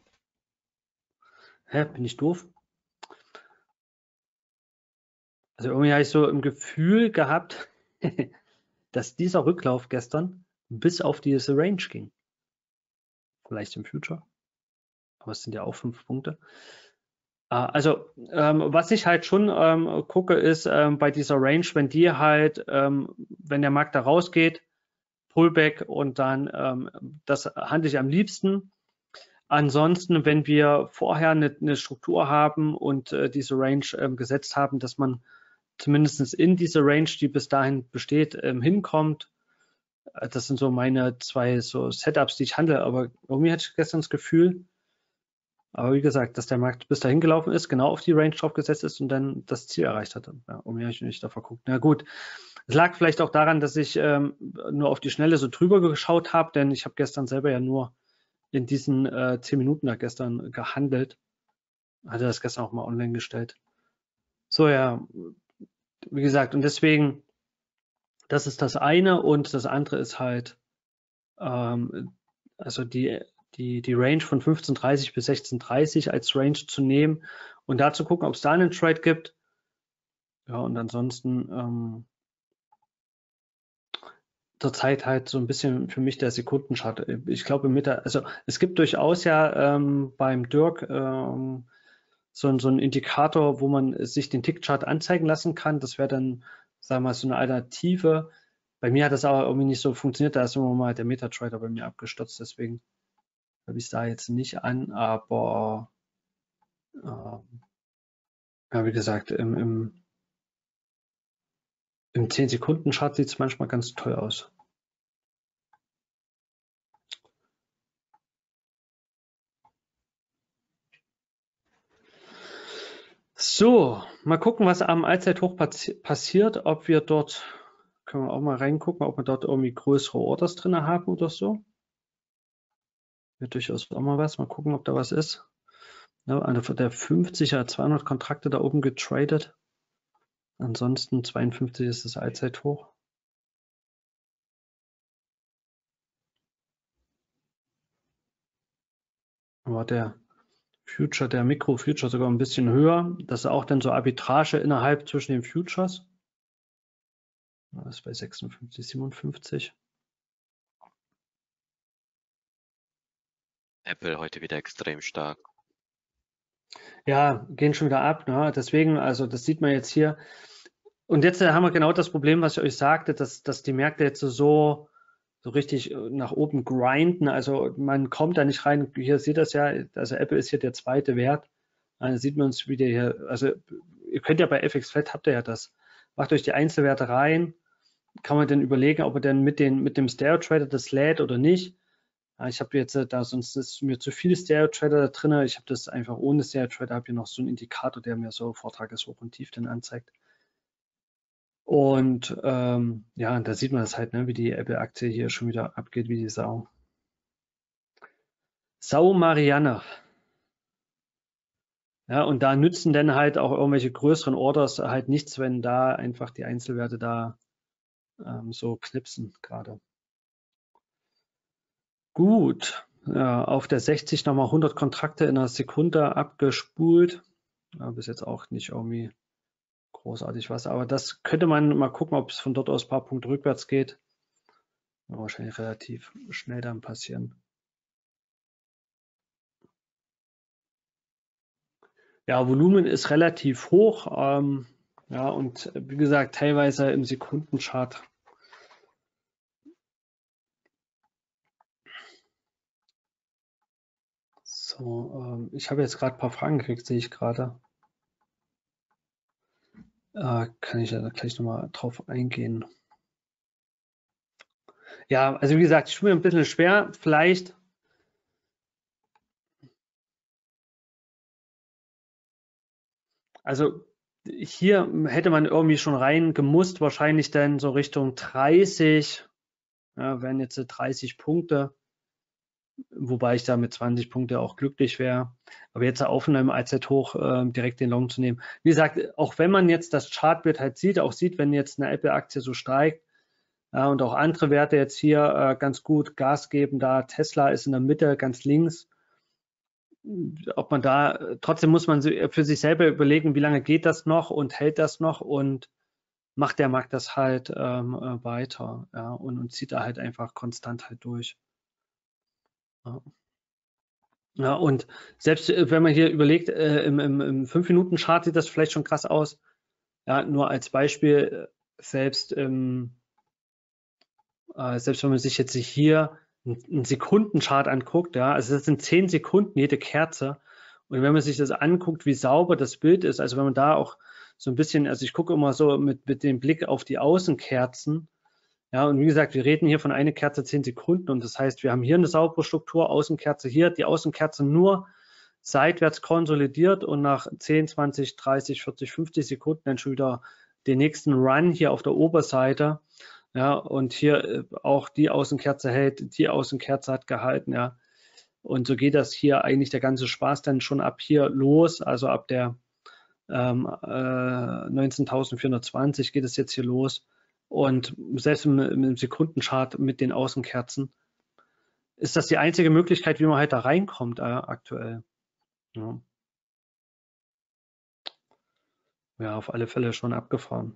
Speaker 2: Hä, bin ich doof? Also irgendwie habe ich so im Gefühl gehabt, dass dieser Rücklauf gestern bis auf diese Range ging. Vielleicht im Future, aber es sind ja auch fünf Punkte. Also ähm, was ich halt schon ähm, gucke, ist ähm, bei dieser Range, wenn die halt, ähm, wenn der Markt da rausgeht, Pullback und dann, ähm, das handle ich am liebsten. Ansonsten, wenn wir vorher eine, eine Struktur haben und äh, diese Range ähm, gesetzt haben, dass man zumindest in diese Range, die bis dahin besteht, ähm, hinkommt. Das sind so meine zwei so Setups, die ich handle, aber irgendwie hatte ich gestern das Gefühl, aber wie gesagt, dass der Markt bis dahin gelaufen ist, genau auf die Range drauf gesetzt ist und dann das Ziel erreicht hatte. Ja, irgendwie habe ich nicht da verguckt. Na gut, es lag vielleicht auch daran, dass ich ähm, nur auf die Schnelle so drüber geschaut habe, denn ich habe gestern selber ja nur in diesen äh, zehn Minuten da gestern gehandelt. Hatte das gestern auch mal online gestellt. So, ja, wie gesagt, und deswegen, das ist das eine und das andere ist halt, ähm, also die, die, die Range von fünfzehn Uhr dreißig bis sechzehn Uhr dreißig als Range zu nehmen und da zu gucken, ob es da einen Trade gibt. Ja, und ansonsten ähm, zurzeit halt so ein bisschen für mich der Sekundenchart. Ich glaube, mit der, also es gibt durchaus ja ähm, beim Dirk ähm, so, so einen Indikator, wo man sich den Tickchart anzeigen lassen kann. Das wäre dann, sagen wir mal, so eine Alternative. Bei mir hat das aber irgendwie nicht so funktioniert. Da ist immer mal der MetaTrader bei mir abgestürzt. Deswegen habe ich es da jetzt nicht an. Aber äh, ja, wie gesagt, im, im, im zehn Sekunden Chart sieht es manchmal ganz toll aus. So, mal gucken, was am Allzeithoch passi passiert, ob wir dort, können wir auch mal reingucken, ob wir dort irgendwie größere Orders drin haben oder so. Wäre durchaus auch mal was, mal gucken, ob da was ist. Ja, also der fünfziger, zweihundert Kontrakte da oben getradet. Ansonsten zweiundfünfzig ist das Allzeithoch. Aber der Future, der Mikro-Future sogar ein bisschen höher. Das ist auch dann so Arbitrage innerhalb zwischen den Futures. Das ist bei sechsundfünfzig, siebenundfünfzig.
Speaker 1: Apple heute wieder extrem stark.
Speaker 2: Ja, gehen schon wieder ab. Ne? Deswegen, also das sieht man jetzt hier. Und jetzt haben wir genau das Problem, was ich euch sagte, dass, dass die Märkte jetzt so, so richtig nach oben grinden. Also man kommt da nicht rein. Hier seht ihr das ja, also Apple ist hier der zweite Wert. Da sieht man uns wieder hier, also ihr könnt ja bei F X Flat, habt ihr ja das. Macht euch die Einzelwerte rein. Kann man dann überlegen, ob er denn mit, den, mit dem Stereo Trader das lädt oder nicht. Ich habe jetzt da, sonst ist mir zu viele Stereo Trader da drin. Ich habe das einfach ohne Stereo Trader, habe hier noch so einen Indikator, der mir so Vortageshoch und Tief dann anzeigt. Und ähm, ja, da sieht man das halt, ne, wie die Apple-Aktie hier schon wieder abgeht, wie die Sau. Sau Marianne. Ja, und da nützen dann halt auch irgendwelche größeren Orders halt nichts, wenn da einfach die Einzelwerte da ähm, so knipsen gerade. Gut, ja, auf der sechzig nochmal hundert Kontrakte in einer Sekunde abgespult. Ja, bis jetzt auch nicht irgendwie großartig was, aber das könnte man mal gucken, ob es von dort aus ein paar Punkte rückwärts geht. Ja, wahrscheinlich relativ schnell dann passieren. Ja, Volumen ist relativ hoch. Ähm, ja, und wie gesagt, teilweise im Sekundenchart. So, ähm, ich habe jetzt gerade ein paar Fragen gekriegt, sehe ich gerade. Äh, kann ich ja gleich nochmal drauf eingehen. Ja, also wie gesagt, ich tue mir ein bisschen schwer. Vielleicht also hier hätte man irgendwie schon rein gemusst, wahrscheinlich dann so Richtung dreißig, ja, wären jetzt dreißig Punkte, wobei ich da mit zwanzig Punkte auch glücklich wäre. Aber jetzt auf einem Allzeithoch äh, direkt den Long zu nehmen. Wie gesagt, auch wenn man jetzt das Chartbild halt sieht, auch sieht, wenn jetzt eine Apple-Aktie so steigt, ja, und auch andere Werte jetzt hier äh, ganz gut Gas geben, da Tesla ist in der Mitte ganz links, ob man da, trotzdem muss man für sich selber überlegen, wie lange geht das noch und hält das noch und macht der Markt das halt ähm, weiter, ja, und, und zieht da halt einfach konstant halt durch. Ja. Ja, und selbst wenn man hier überlegt, äh, im, im, im fünf Minuten Chart sieht das vielleicht schon krass aus. Ja, nur als Beispiel, selbst, ähm, äh, selbst wenn man sich jetzt hier einen Sekundenchart anguckt, ja, also das sind zehn Sekunden jede Kerze. Und wenn man sich das anguckt, wie sauber das Bild ist, also wenn man da auch so ein bisschen, also ich gucke immer so mit, mit dem Blick auf die Außenkerzen. Ja, und wie gesagt, wir reden hier von einer Kerze zehn Sekunden und das heißt, wir haben hier eine saubere Struktur, Außenkerze hier, die Außenkerze nur seitwärts konsolidiert und nach zehn, zwanzig, dreißig, vierzig, fünfzig Sekunden dann schon wieder den nächsten Run hier auf der Oberseite. Ja, und hier äh, auch die Außenkerze hält, die Außenkerze hat gehalten, ja. Und so geht das hier eigentlich der ganze Spaß dann schon ab hier los, also ab der ähm, äh, neunzehntausendvierhundertzwanzig geht es jetzt hier los. Und selbst im, im Sekundenchart mit den Außenkerzen ist das die einzige Möglichkeit, wie man halt da reinkommt äh, aktuell. Ja. Ja, auf alle Fälle schon abgefahren.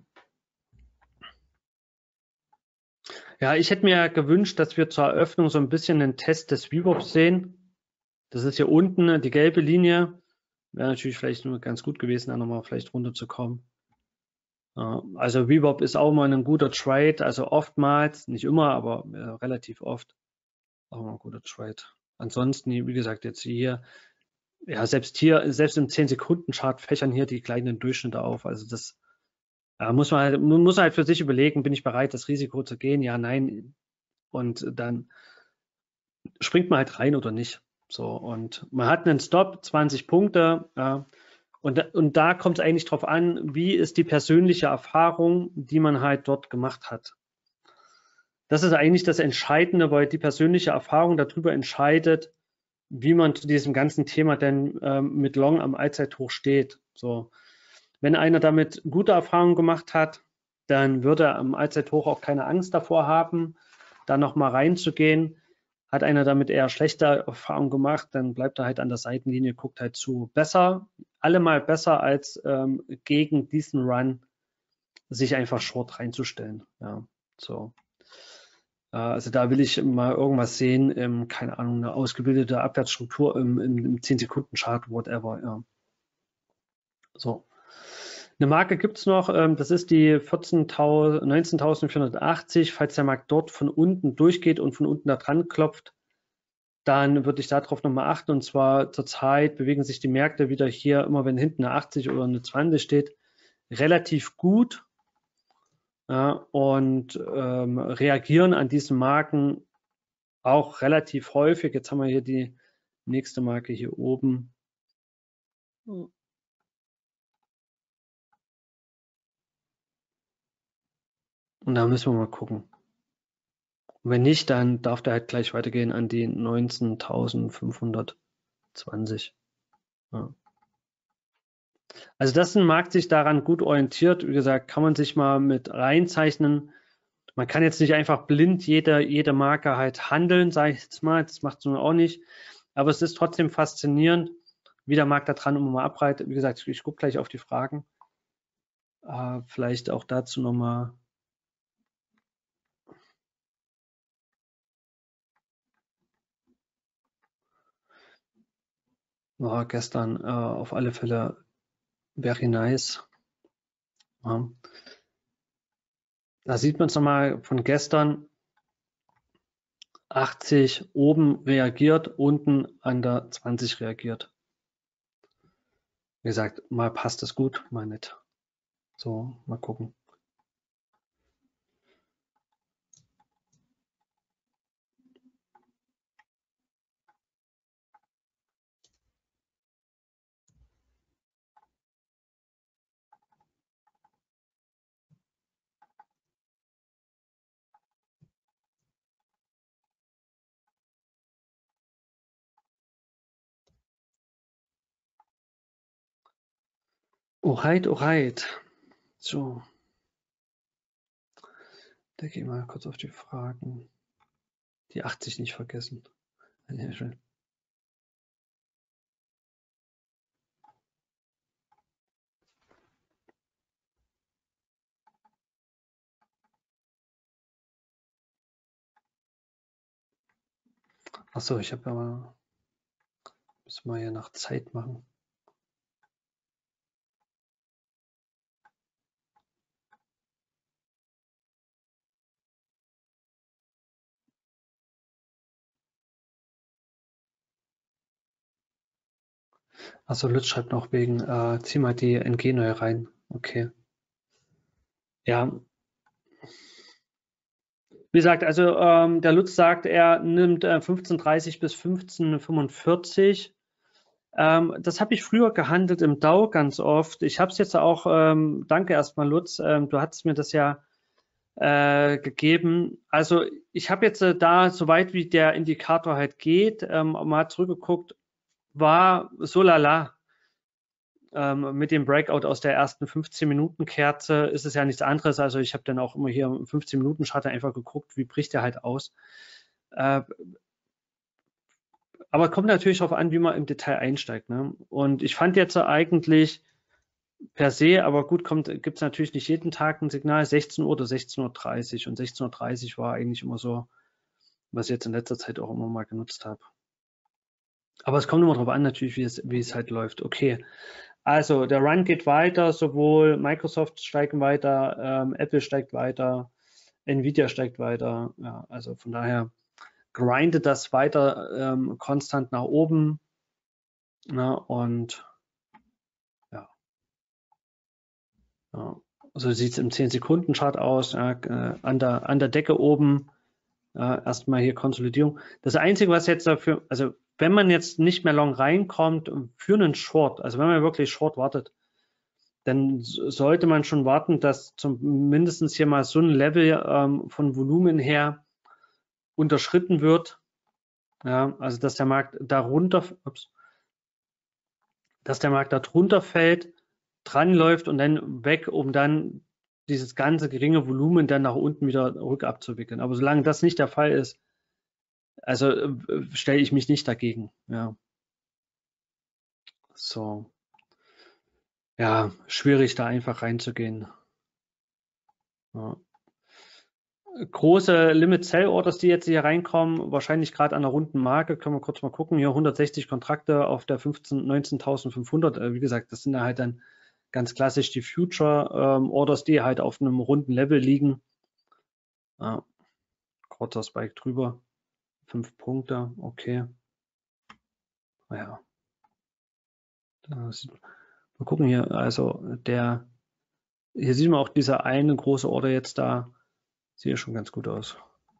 Speaker 2: Ja, ich hätte mir gewünscht, dass wir zur Eröffnung so ein bisschen einen Test des V WAPs sehen. Das ist hier unten die gelbe Linie. Wäre natürlich vielleicht nur ganz gut gewesen, da nochmal vielleicht runterzukommen. Also V WAP ist auch mal ein guter Trade, also oftmals, nicht immer, aber äh, relativ oft auch mal ein guter Trade. Ansonsten, wie gesagt, jetzt hier, ja, selbst hier, selbst im zehn Sekunden Chart fächern hier die kleinen Durchschnitte auf. Also das ja, muss man halt, man muss halt für sich überlegen, bin ich bereit, das Risiko zu gehen? Ja, nein. Und dann springt man halt rein oder nicht. So, und man hat einen Stop, zwanzig Punkte, ja. Und, und da kommt es eigentlich drauf an, wie ist die persönliche Erfahrung, die man halt dort gemacht hat. Das ist eigentlich das Entscheidende, weil die persönliche Erfahrung darüber entscheidet, wie man zu diesem ganzen Thema denn ähm, mit Long am Allzeithoch steht. So, wenn einer damit gute Erfahrungen gemacht hat, dann würde er am Allzeithoch auch keine Angst davor haben, da nochmal reinzugehen. Hat einer damit eher schlechte Erfahrungen gemacht, dann bleibt er halt an der Seitenlinie, guckt halt zu. Besser, allemal besser als ähm, gegen diesen Run sich einfach short reinzustellen. Ja, so. Äh, also da will ich mal irgendwas sehen, ähm, keine Ahnung, eine ausgebildete Abwärtsstruktur im, im, im zehn Sekunden Chart, whatever. Ja. So. Eine Marke gibt es noch, ähm, das ist die neunzehntausendvierhundertachtzig. Falls der Markt dort von unten durchgeht und von unten da dran klopft, dann würde ich darauf nochmal achten. Und zwar zurzeit bewegen sich die Märkte wieder hier, immer wenn hinten eine achtzig oder eine zwanzig steht, relativ gut. Ja, und ähm, reagieren an diesen Marken auch relativ häufig. Jetzt haben wir hier die nächste Marke hier oben. Und da müssen wir mal gucken. Und wenn nicht, dann darf der halt gleich weitergehen an die neunzehntausendfünfhundertzwanzig. Ja. Also das ist ein Markt, sich daran gut orientiert. Wie gesagt, kann man sich mal mit reinzeichnen. Man kann jetzt nicht einfach blind jede, jede Marke halt handeln, sage ich jetzt mal. Das macht es nur auch nicht. Aber es ist trotzdem faszinierend, wie der Markt da dran immer mal abreitet. Wie gesagt, ich gucke gleich auf die Fragen. Äh, vielleicht auch dazu nochmal. War gestern äh, auf alle Fälle very nice. Ja. Da sieht man es nochmal von gestern. achtzig oben reagiert, unten an der zwanzig reagiert. Wie gesagt, mal passt es gut, mal nicht. So, mal gucken. Alright, alright. So. Da gehe ich mal kurz auf die Fragen. Die achtzig nicht vergessen. Ja, schön. Achso, ich habe aber. Müssen wir ja nach Zeit machen. Achso, Lutz schreibt noch wegen, äh, zieh mal die N G neu rein. Okay. Ja. Wie gesagt, also ähm, der Lutz sagt, er nimmt äh, fünfzehn Uhr dreißig bis fünfzehn Uhr fünfundvierzig. Ähm, das habe ich früher gehandelt im D A O ganz oft. Ich habe es jetzt auch, ähm, danke erstmal Lutz, ähm, du hattest mir das ja äh, gegeben. Also ich habe jetzt äh, da, soweit wie der Indikator halt geht, ähm, mal zurückgeguckt, war so lala. Ähm, mit dem Breakout aus der ersten fünfzehn-Minuten-Kerze ist es ja nichts anderes. Also ich habe dann auch immer hier im fünfzehn-Minuten-Chart einfach geguckt, wie bricht der halt aus. Äh, aber kommt natürlich darauf an, wie man im Detail einsteigt. Ne? Und ich fand jetzt eigentlich per se, aber gut, gibt es natürlich nicht jeden Tag ein Signal, sechzehn Uhr oder sechzehn Uhr dreißig. Und sechzehn Uhr dreißig war eigentlich immer so, was ich jetzt in letzter Zeit auch immer mal genutzt habe. Aber es kommt immer darauf an, natürlich, wie es, wie es halt läuft. Okay, also der Run geht weiter, sowohl Microsoft steigt weiter, ähm, Apple steigt weiter, Nvidia steigt weiter. Ja, also von daher grindet das weiter ähm, konstant nach oben. Na, und ja, ja. So sieht es im zehn-Sekunden-Chart aus, ja, äh, an, der, an der Decke oben. Ja, erstmal hier Konsolidierung. Das Einzige, was jetzt dafür, also wenn man jetzt nicht mehr long reinkommt für einen Short, also wenn man wirklich Short wartet, dann sollte man schon warten, dass zum mindestens hier mal so ein Level ähm, von Volumen her unterschritten wird. Ja, also dass der Markt darunter, ups, dass der Markt darunter fällt, dran läuft und dann weg, um dann dieses ganze geringe Volumen dann nach unten wieder rückabzuwickeln. Aber solange das nicht der Fall ist, also äh, stelle ich mich nicht dagegen. Ja. So. Ja, schwierig da einfach reinzugehen. Ja. Große Limit Sell Orders, die jetzt hier reinkommen, wahrscheinlich gerade an der runden Marke, können wir kurz mal gucken. Hier hundertsechzig Kontrakte auf der neunzehntausendfünfhundert. Äh, wie gesagt, das sind da halt dann ganz klassisch die Future ähm, Orders, die halt auf einem runden Level liegen. Ja, kurzer Spike drüber. Fünf Punkte, okay. Naja. Mal gucken hier, also der, hier sieht man auch diese eine große Order jetzt da. Sieht ja schon ganz gut aus.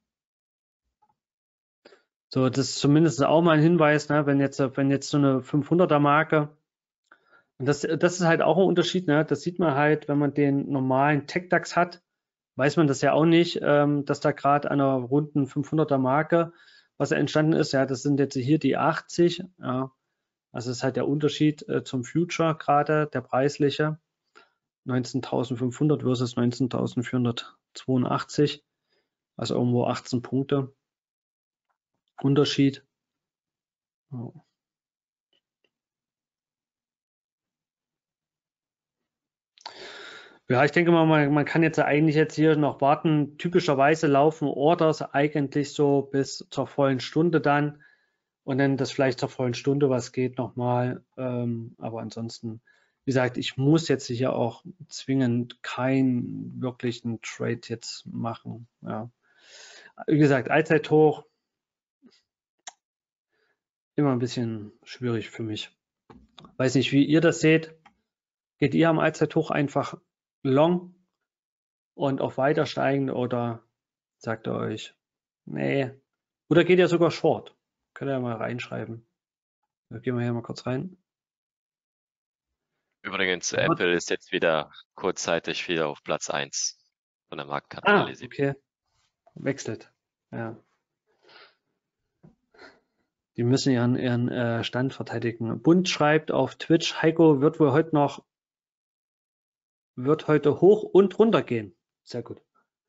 Speaker 2: So, das ist zumindest auch mal ein Hinweis, ne, wenn jetzt, wenn jetzt so eine fünfhunderter Marke, und das, das ist halt auch ein Unterschied, ne, das sieht man halt, wenn man den normalen TechDAX hat, weiß man das ja auch nicht, ähm, dass da gerade an einer runden fünfhunderter Marke, was entstanden ist, ja, das sind jetzt hier die achtzig, ja, also das ist halt der Unterschied äh, zum Future gerade, der preisliche, neunzehntausendfünfhundert versus neunzehntausendvierhundertzweiundachtzig, also irgendwo achtzehn Punkte Unterschied. Ja. Ja, ich denke mal, man, man kann jetzt eigentlich jetzt hier noch warten. Typischerweise laufen Orders eigentlich so bis zur vollen Stunde dann und dann das vielleicht zur vollen Stunde, was geht nochmal. Ähm, aber ansonsten, wie gesagt, ich muss jetzt hier auch zwingend keinen wirklichen Trade jetzt machen. Ja. Wie gesagt, Allzeithoch immer ein bisschen schwierig für mich. Weiß nicht, wie ihr das seht. Geht ihr am Allzeithoch einfach long und auf weiter steigen oder sagt ihr euch, nee, oder geht ihr sogar short? Könnt ihr ja mal reinschreiben. Da gehen wir hier mal kurz rein.
Speaker 1: Übrigens,
Speaker 2: Ja.
Speaker 1: Apple ist jetzt wieder kurzzeitig wieder auf Platz eins von der
Speaker 2: Ah,
Speaker 1: Marktkapitalisierung.
Speaker 2: okay. Wechselt. Ja. Die müssen ihren, ihren äh, Stand verteidigen. Bund schreibt auf Twitch, Heiko wird wohl heute noch, wird heute hoch und runter gehen. Sehr gut.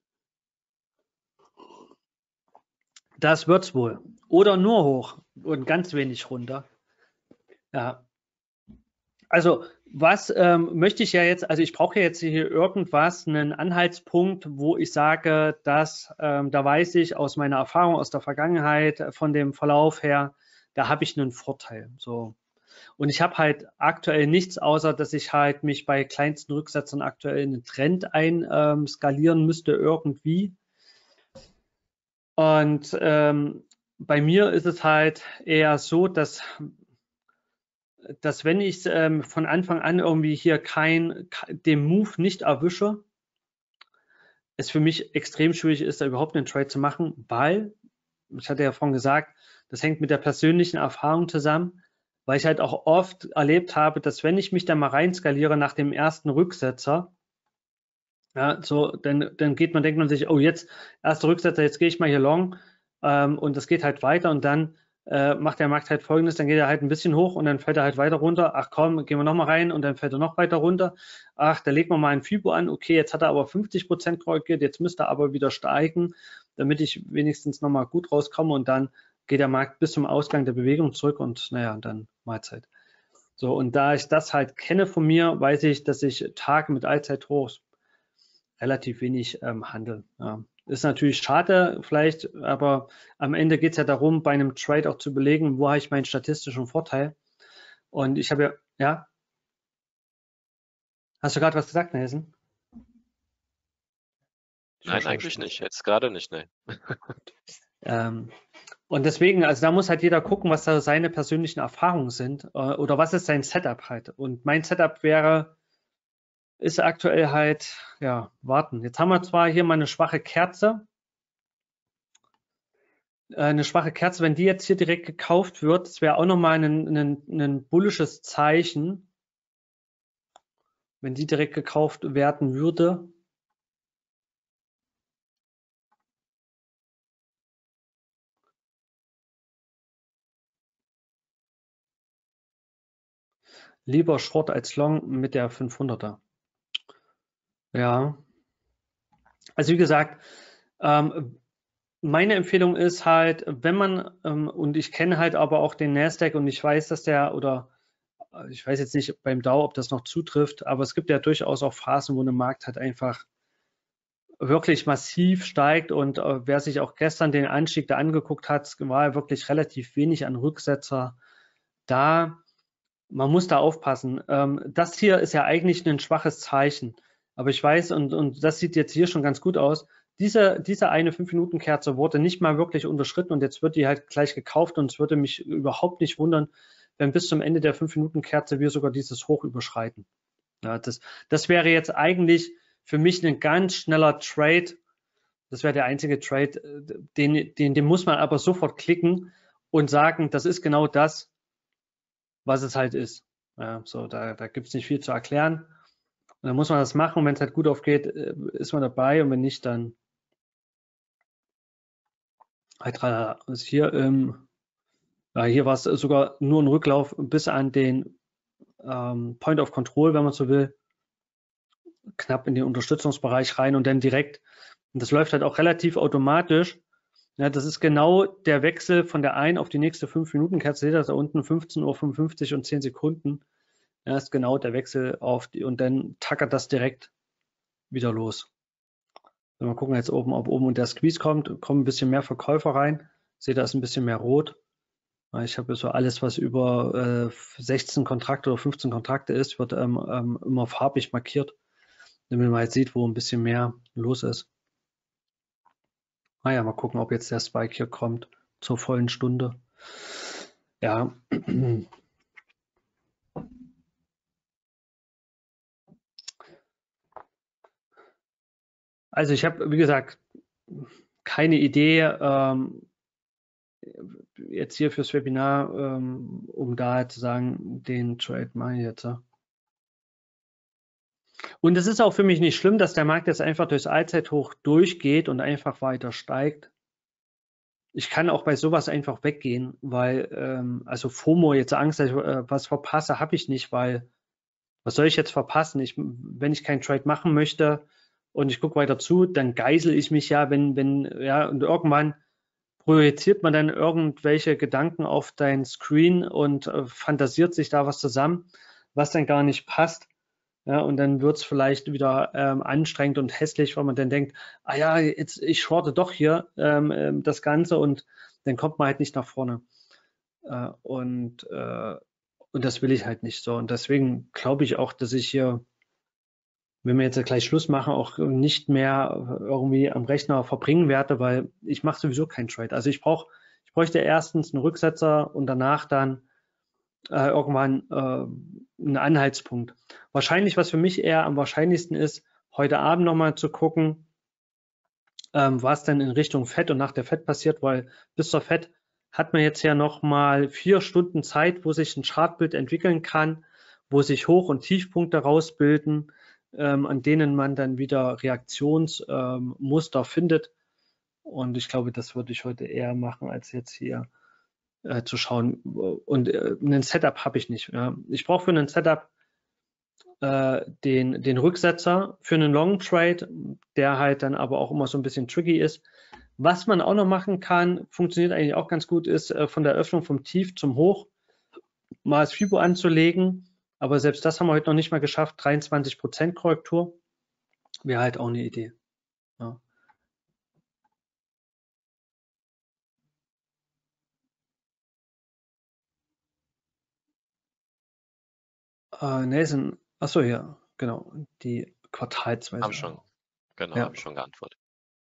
Speaker 2: Das wird's wohl. Oder nur hoch und ganz wenig runter. Ja. Also was ähm, möchte ich ja jetzt, also ich brauche ja jetzt hier irgendwas, einen Anhaltspunkt, wo ich sage, dass ähm, da weiß ich aus meiner Erfahrung aus der Vergangenheit, von dem Verlauf her, da habe ich einen Vorteil. So. Und ich habe halt aktuell nichts, außer dass ich halt mich bei kleinsten Rücksetzern aktuell in einen Trend einskalieren ähm, müsste irgendwie. Und ähm, bei mir ist es halt eher so, dass dass wenn ich ähm, von Anfang an irgendwie hier kein, den Move nicht erwische, es für mich extrem schwierig ist, da überhaupt einen Trade zu machen, weil, ich hatte ja vorhin gesagt, das hängt mit der persönlichen Erfahrung zusammen, weil ich halt auch oft erlebt habe, dass wenn ich mich da mal rein skaliere nach dem ersten Rücksetzer, ja, so, dann, dann geht man, denkt man sich, oh, jetzt, erster Rücksetzer, jetzt gehe ich mal hier long, ähm, und das geht halt weiter und dann äh, macht der Markt halt Folgendes, dann geht er halt ein bisschen hoch und dann fällt er halt weiter runter, ach komm, gehen wir nochmal rein und dann fällt er noch weiter runter, ach, da legt man mal ein Fibo an, okay, jetzt hat er aber fünfzig Prozent korrigiert, jetzt müsste er aber wieder steigen, damit ich wenigstens nochmal gut rauskomme und dann geht der Markt bis zum Ausgang der Bewegung zurück und naja, dann Mahlzeit. So, und da ich das halt kenne von mir, weiß ich, dass ich Tage mit Allzeithochs relativ wenig ähm, handle. Ja. Ist natürlich schade vielleicht, aber am Ende geht es ja darum, bei einem Trade auch zu belegen, wo habe ich meinen statistischen Vorteil. Und ich habe ja, ja, hast du gerade was gesagt, Nelson?
Speaker 1: Nein, eigentlich nicht. Jetzt gerade nicht, ne.
Speaker 2: ähm, und deswegen, also da muss halt jeder gucken, was da seine persönlichen Erfahrungen sind äh, oder was ist sein Setup halt. Und mein Setup wäre, ist aktuell halt, ja, warten. Jetzt haben wir zwar hier mal eine schwache Kerze, eine schwache Kerze, wenn die jetzt hier direkt gekauft wird, das wäre auch nochmal ein, ein, ein bullisches Zeichen, wenn die direkt gekauft werden würde. Lieber Short als Long mit der fünfhunderter. Ja. Also wie gesagt, ähm, meine Empfehlung ist halt, wenn man, ähm, und ich kenne halt aber auch den Nasdaq und ich weiß, dass der, oder ich weiß jetzt nicht beim Dow, ob das noch zutrifft, aber es gibt ja durchaus auch Phasen, wo der Markt halt einfach wirklich massiv steigt und äh, wer sich auch gestern den Anstieg da angeguckt hat, war wirklich relativ wenig an Rücksetzer da. Man muss da aufpassen. Ähm, das hier ist ja eigentlich ein schwaches Zeichen, aber ich weiß, und, und das sieht jetzt hier schon ganz gut aus, diese, diese eine fünf Minuten Kerze wurde nicht mal wirklich unterschritten und jetzt wird die halt gleich gekauft und es würde mich überhaupt nicht wundern, wenn bis zum Ende der fünf Minuten Kerze wir sogar dieses Hoch überschreiten. Ja, das, das wäre jetzt eigentlich für mich ein ganz schneller Trade. Das wäre der einzige Trade, den, den, den muss man aber sofort klicken und sagen, das ist genau das, was es halt ist. Ja, so, da, da gibt es nicht viel zu erklären. Und dann muss man das machen und wenn es halt gut aufgeht, ist man dabei und wenn nicht, dann halt ist hier, ähm, ja, hier war es sogar nur ein Rücklauf bis an den ähm, Point of Control, wenn man so will, knapp in den Unterstützungsbereich rein und dann direkt, und das läuft halt auch relativ automatisch. Ja, das ist genau der Wechsel von der einen auf die nächste fünf Minuten Kerze. Seht ihr das da unten, fünfzehn Uhr fünfundfünfzig und zehn Sekunden. Ja, ist genau der Wechsel auf die, und dann tackert das direkt wieder los. Wenn wir gucken jetzt oben, ob oben und der Squeeze kommt, kommen ein bisschen mehr Verkäufer rein. Seht ihr, da ist ein bisschen mehr rot. Ich habe so alles, was über äh, sechzehn Kontrakte oder fünfzehn Kontrakte ist, wird ähm, ähm, immer farbig markiert, damit man halt sieht, wo ein bisschen mehr los ist. Naja, mal gucken, ob jetzt der Spike hier kommt zur vollen Stunde. Ja. Also ich habe, wie gesagt, keine Idee ähm, jetzt hier fürs Webinar, ähm, um da zu sagen, den Trade mache ich jetzt. Und es ist auch für mich nicht schlimm, dass der Markt jetzt einfach durchs Allzeithoch durchgeht und einfach weiter steigt. Ich kann auch bei sowas einfach weggehen, weil, ähm, also FOMO, jetzt Angst, dass ich äh, was verpasse, habe ich nicht, weil was soll ich jetzt verpassen? Ich, wenn ich keinen Trade machen möchte und ich gucke weiter zu, dann geisel ich mich ja, wenn, wenn, ja, und irgendwann projiziert man dann irgendwelche Gedanken auf dein Screen und äh, fantasiert sich da was zusammen, was dann gar nicht passt. Ja, und dann wird es vielleicht wieder ähm, anstrengend und hässlich, weil man dann denkt, ah ja, jetzt ich shorte doch hier ähm, ähm, das Ganze und dann kommt man halt nicht nach vorne. Äh, und, äh, und das will ich halt nicht so. Und deswegen glaube ich auch, dass ich hier, wenn wir jetzt gleich Schluss machen, auch nicht mehr irgendwie am Rechner verbringen werde, weil ich mache sowieso keinen Trade. Also ich brauche, ich bräuchte erstens einen Rücksetzer und danach dann äh, irgendwann äh, ein Anhaltspunkt. Wahrscheinlich, was für mich eher am wahrscheinlichsten ist, heute Abend nochmal zu gucken, ähm, was denn in Richtung Fett und nach der Fett passiert, weil bis zur Fett hat man jetzt ja nochmal vier Stunden Zeit, wo sich ein Chartbild entwickeln kann, wo sich Hoch- und Tiefpunkte rausbilden, ähm, an denen man dann wieder Reaktionsmuster ähm, findet. Und ich glaube, das würde ich heute eher machen, als jetzt hier äh, zu schauen. Und äh, ein Setup habe ich nicht. Ja. Ich brauche für ein Setup äh, den, den Rücksetzer für einen Long Trade, der halt dann aber auch immer so ein bisschen tricky ist. Was man auch noch machen kann, funktioniert eigentlich auch ganz gut, ist äh, von der Öffnung vom Tief zum Hoch mal das FIBO anzulegen. Aber selbst das haben wir heute noch nicht mal geschafft. dreiundzwanzig Prozent Korrektur wäre halt auch eine Idee. Ja. Äh, Nelson, achso, ja, genau, die Quartalsweise.
Speaker 1: Haben schon, genau,
Speaker 2: Ja.
Speaker 1: habe ich schon geantwortet.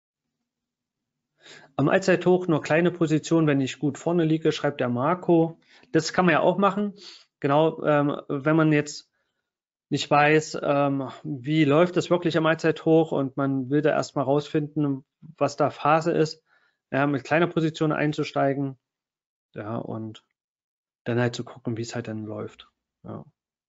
Speaker 2: Am Allzeithoch nur kleine Position, wenn ich gut vorne liege, schreibt der Marco. Das kann man ja auch machen. Genau, ähm, wenn man jetzt nicht weiß, ähm, wie läuft das wirklich am Allzeithoch und man will da erstmal rausfinden, was da Phase ist, ja, mit kleiner Position einzusteigen, ja, und dann halt zu gucken, wie es halt dann läuft. Ja.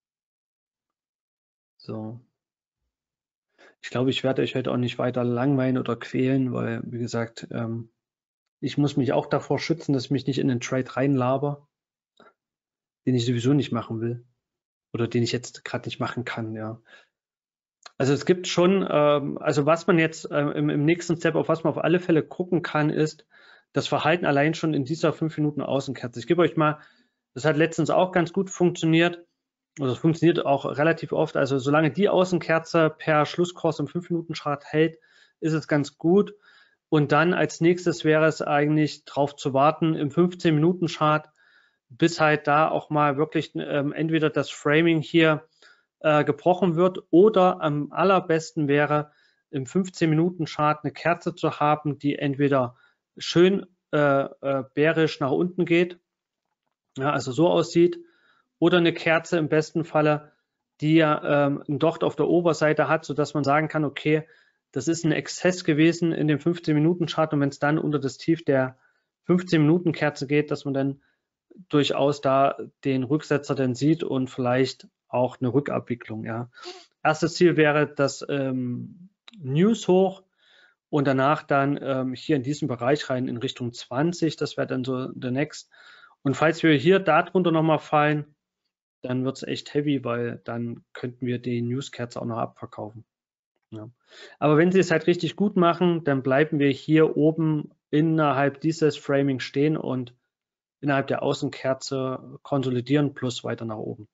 Speaker 2: So. Ich glaube, ich werde euch heute auch nicht weiter langweilen oder quälen, weil, wie gesagt, ähm, ich muss mich auch davor schützen, dass ich mich nicht in den Trade reinlaber, den ich sowieso nicht machen will oder den ich jetzt gerade nicht machen kann, ja. Also es gibt schon, ähm, also was man jetzt äh, im, im nächsten Step, auf was man auf alle Fälle gucken kann, ist das Verhalten allein schon in dieser fünf Minuten Außenkerze. Ich gebe euch mal, das hat letztens auch ganz gut funktioniert, oder es funktioniert auch relativ oft. Also solange die Außenkerze per Schlusskurs im fünf Minuten Chart hält, ist es ganz gut. Und dann als nächstes wäre es eigentlich drauf zu warten im fünfzehn Minuten Chart, bis halt da auch mal wirklich ähm, entweder das Framing hier äh, gebrochen wird oder am allerbesten wäre im fünfzehn Minuten Chart eine Kerze zu haben, die entweder schön äh, äh, bärisch nach unten geht, ja, also so aussieht, oder eine Kerze im besten Falle, die ja ähm, einen Docht auf der Oberseite hat, sodass man sagen kann, okay, das ist ein Exzess gewesen in dem fünfzehn Minuten Chart und wenn es dann unter das Tief der fünfzehn Minuten Kerze geht, dass man dann durchaus da den Rücksetzer dann sieht und vielleicht auch eine Rückabwicklung. Ja. Erstes Ziel wäre das ähm, News hoch und danach dann ähm, hier in diesen Bereich rein in Richtung zwanzig. Das wäre dann so der Next. Und falls wir hier darunter nochmal fallen, dann wird es echt heavy, weil dann könnten wir die Newskerze auch noch abverkaufen. Ja. Aber wenn sie es halt richtig gut machen, dann bleiben wir hier oben innerhalb dieses Framing stehen und innerhalb der Außenkerze konsolidieren plus weiter nach oben.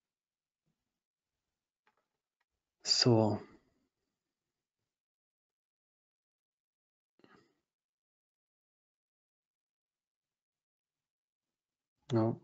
Speaker 2: So. Ja.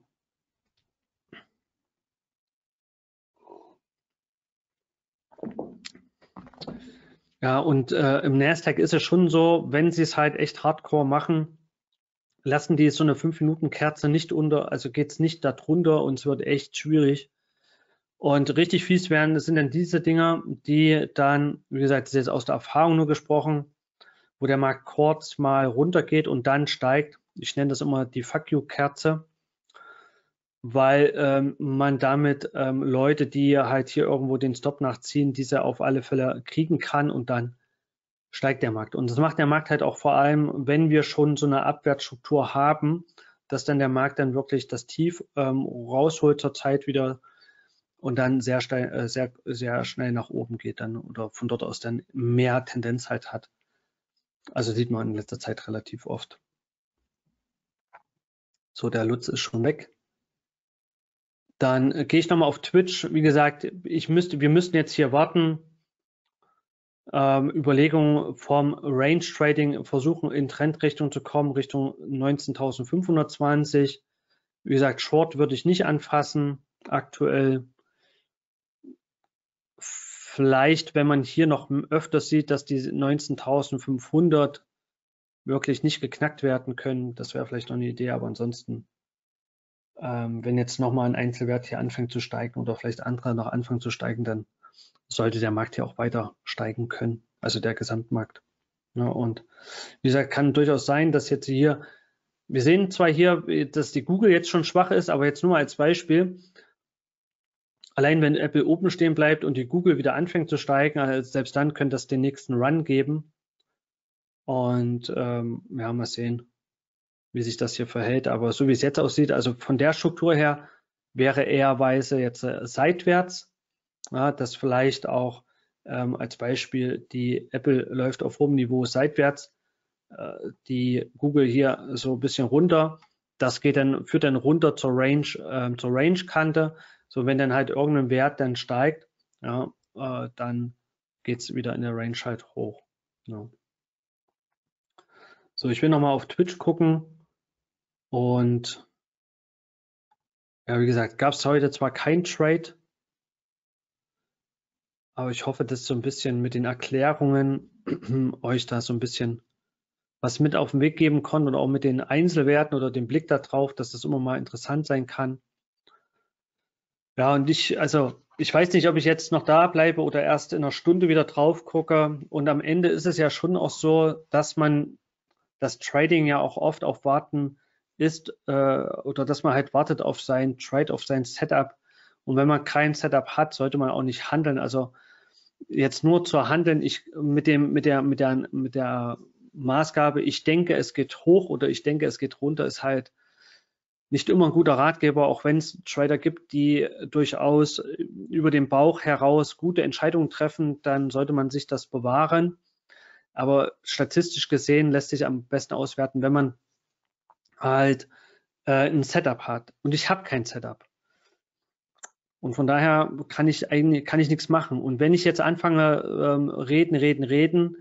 Speaker 2: Ja, und äh, im Nasdaq ist es schon so, wenn sie es halt echt hardcore machen, lassen die so eine fünf Minuten Kerze nicht unter, also geht es nicht darunter und es wird echt schwierig. Und richtig fies werden, das sind dann diese Dinger, die dann, wie gesagt, das ist jetzt aus der Erfahrung nur gesprochen, wo der Markt kurz mal runtergeht und dann steigt. Ich nenne das immer die Fuck You-Kerze, weil ähm, man damit ähm, Leute, die halt hier irgendwo den Stop nachziehen, diese auf alle Fälle kriegen kann und dann steigt der Markt. Und das macht der Markt halt auch vor allem, wenn wir schon so eine Abwärtsstruktur haben, dass dann der Markt dann wirklich das Tief ähm, rausholt zur Zeit wieder und dann sehr, steil, äh, sehr, sehr schnell nach oben geht dann oder von dort aus dann mehr Tendenz halt hat. Also sieht man in letzter Zeit relativ oft. So, der Lutz ist schon weg. Dann äh, gehe ich nochmal auf Twitch. Wie gesagt, ich müsste, wir müssten jetzt hier warten. Ähm, Überlegungen vom Range Trading versuchen in Trendrichtung zu kommen, Richtung neunzehntausendfünfhundertzwanzig. Wie gesagt, Short würde ich nicht anfassen aktuell. Vielleicht, wenn man hier noch öfters sieht, dass die neunzehntausendfünfhundert wirklich nicht geknackt werden können, das wäre vielleicht noch eine Idee, aber ansonsten ähm, wenn jetzt nochmal ein Einzelwert hier anfängt zu steigen oder vielleicht andere noch anfangen zu steigen, dann sollte der Markt hier auch weiter steigen können, also der Gesamtmarkt. Ja, und wie gesagt, kann durchaus sein, dass jetzt hier, wir sehen zwar hier, dass die Google jetzt schon schwach ist, aber jetzt nur als Beispiel, allein wenn Apple oben stehen bleibt und die Google wieder anfängt zu steigen, also selbst dann könnte das den nächsten Run geben. Und ähm, ja, mal sehen, wie sich das hier verhält. Aber so wie es jetzt aussieht, also von der Struktur her wäre eherweise jetzt äh, seitwärts, ja, dass vielleicht auch ähm, als Beispiel die Apple läuft auf hohem Niveau seitwärts, äh, die Google hier so ein bisschen runter. Das geht dann, führt dann runter zur Range, äh, zur Range-Kante. So, wenn dann halt irgendein Wert dann steigt, ja, äh, dann geht es wieder in der Range halt hoch. Ja. So, ich will nochmal auf Twitch gucken und ja, wie gesagt, gab es heute zwar kein Trade, aber ich hoffe, dass so ein bisschen mit den Erklärungen euch da so ein bisschen was mit auf den Weg geben konnte und auch mit den Einzelwerten oder dem Blick darauf, dass das immer mal interessant sein kann. Ja, und ich, also ich weiß nicht, ob ich jetzt noch da bleibe oder erst in einer Stunde wieder drauf gucke. Und am Ende ist es ja schon auch so, dass man das Trading ja auch oft auf Warten ist äh, oder dass man halt wartet auf sein Trade, auf sein Setup. Und wenn man kein Setup hat, sollte man auch nicht handeln. Also jetzt nur zu handeln, ich mit dem, mit der, mit der, mit der Maßgabe, ich denke, es geht hoch oder ich denke, es geht runter, ist halt nicht immer ein guter Ratgeber, auch wenn es Trader gibt, die durchaus über den Bauch heraus gute Entscheidungen treffen, dann sollte man sich das bewahren. Aber statistisch gesehen lässt sich am besten auswerten, wenn man halt äh, ein Setup hat. Und ich habe kein Setup. Und von daher kann ich eigentlich kann ich nichts machen. Und wenn ich jetzt anfange, ähm, reden, reden, reden,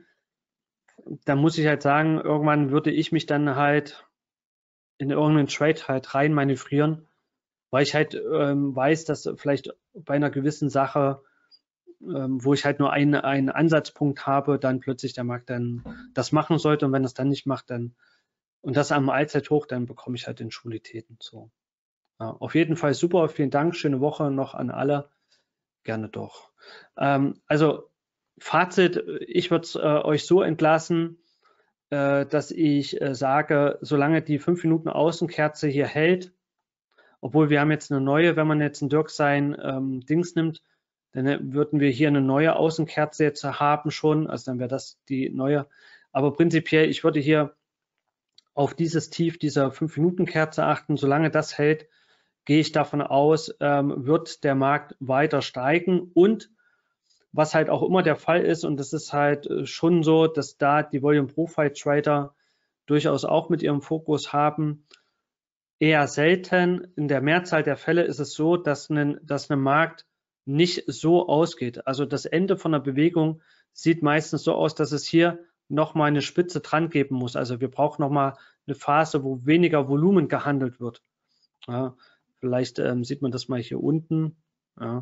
Speaker 2: dann muss ich halt sagen, irgendwann würde ich mich dann halt in irgendeinen Trade halt rein manövrieren, weil ich halt ähm, weiß, dass vielleicht bei einer gewissen Sache, ähm, wo ich halt nur einen, einen Ansatzpunkt habe, dann plötzlich der Markt dann das machen sollte und wenn das dann nicht macht, dann und das am Allzeithoch, dann bekomme ich halt Entschulditäten. So. Ja, auf jeden Fall super, vielen Dank, schöne Woche noch an alle. Gerne doch. Ähm, also Fazit, ich würde äh, euch so entlassen, äh, dass ich äh, sage, solange die fünf Minuten Außenkerze hier hält, obwohl wir haben jetzt eine neue, wenn man jetzt ein Dirk sein ähm, Dings nimmt, dann würden wir hier eine neue Außenkerze jetzt haben schon, also dann wäre das die neue. Aber prinzipiell, ich würde hier auf dieses Tief dieser fünf Minuten Kerze achten. Solange das hält, gehe ich davon aus, ähm, wird der Markt weiter steigen. Und was halt auch immer der Fall ist, und das ist halt schon so, dass da die Volume Profile Trader durchaus auch mit ihrem Fokus haben, eher selten. In der Mehrzahl der Fälle ist es so, dass ein, dass ein Markt nicht so ausgeht. Also das Ende von der Bewegung sieht meistens so aus, dass es hier nochmal eine Spitze dran geben muss. Also wir brauchen nochmal eine Phase, wo weniger Volumen gehandelt wird. Ja, vielleicht ähm, sieht man das mal hier unten. Ja.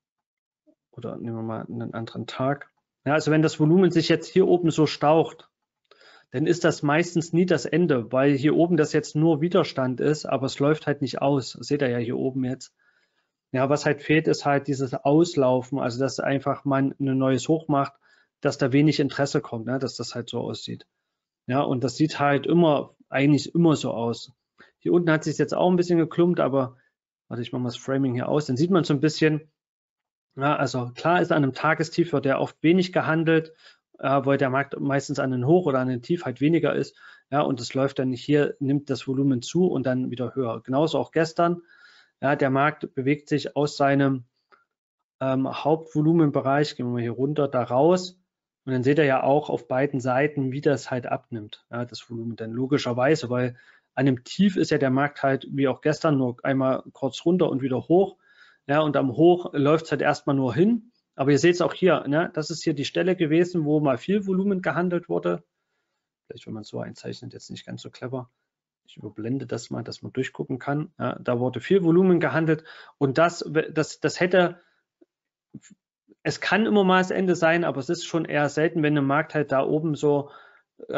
Speaker 2: Oder nehmen wir mal einen anderen Tag. Ja, also wenn das Volumen sich jetzt hier oben so staucht, dann ist das meistens nie das Ende, weil hier oben das jetzt nur Widerstand ist, aber es läuft halt nicht aus. Das seht ihr ja hier oben jetzt. Ja, was halt fehlt, ist halt dieses Auslaufen, also dass einfach man ein neues Hoch macht, dass da wenig Interesse kommt, ne, dass das halt so aussieht. Ja, und das sieht halt immer, eigentlich immer so aus. Hier unten hat sich jetzt auch ein bisschen geklumpt, aber warte, ich mache mal das Framing hier aus, dann sieht man so ein bisschen, ja, also klar ist an einem Tagestief wird ja oft wenig gehandelt, äh, weil der Markt meistens an den Hoch oder an den Tief halt weniger ist. Ja, und es läuft dann hier, nimmt das Volumen zu und dann wieder höher. Genauso auch gestern. Ja, der Markt bewegt sich aus seinem ähm, Hauptvolumenbereich, gehen wir mal hier runter, da raus. Und dann seht ihr ja auch auf beiden Seiten, wie das halt abnimmt, ja, das Volumen dann logischerweise, weil an dem Tief ist ja der Markt halt, wie auch gestern, nur einmal kurz runter und wieder hoch. Ja, und am Hoch läuft es halt erstmal nur hin. Aber ihr seht es auch hier, ne? Das ist hier die Stelle gewesen, wo mal viel Volumen gehandelt wurde. Vielleicht, wenn man es so einzeichnet, jetzt nicht ganz so clever. Ich überblende das mal, dass man durchgucken kann. Ja, da wurde viel Volumen gehandelt und das, das, das hätte, es kann immer mal das Ende sein, aber es ist schon eher selten, wenn der Markt halt da oben so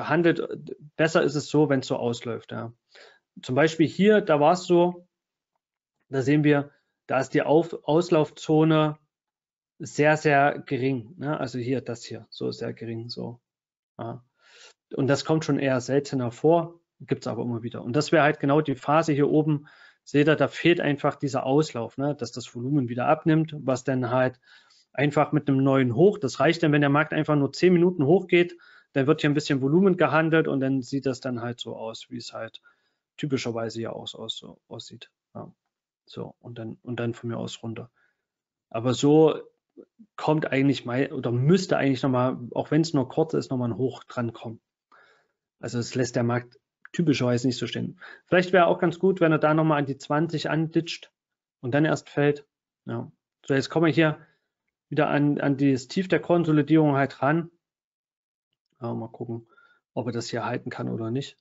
Speaker 2: handelt. Besser ist es so, wenn es so ausläuft. Ja. Zum Beispiel hier, da war es so, Da sehen wir, da ist die Auf Auslaufzone sehr, sehr gering. Ne? Also hier, das hier, so sehr gering. So. Ja. Und das kommt schon eher seltener vor, gibt es aber immer wieder. Und das wäre halt genau die Phase hier oben. Seht ihr, da fehlt einfach dieser Auslauf, ne? Dass das Volumen wieder abnimmt, was dann halt einfach mit einem neuen Hoch, das reicht dann, wenn der Markt einfach nur zehn Minuten hochgeht, dann wird hier ein bisschen Volumen gehandelt und dann sieht das dann halt so aus, wie es halt typischerweise hier aus, aus, so aussieht. Ja. So, und dann, und dann von mir aus runter. Aber so kommt eigentlich mal oder müsste eigentlich nochmal, auch wenn es nur kurz ist, nochmal ein Hoch dran kommen. Also es lässt der Markt typischerweise nicht so stehen. Vielleicht wäre auch ganz gut, wenn er da nochmal an die zwanzig anditscht und dann erst fällt. Ja. So, jetzt kommen wir hier wieder an, an das Tief der Konsolidierung halt ran. Ja, mal gucken, ob er das hier halten kann oder nicht.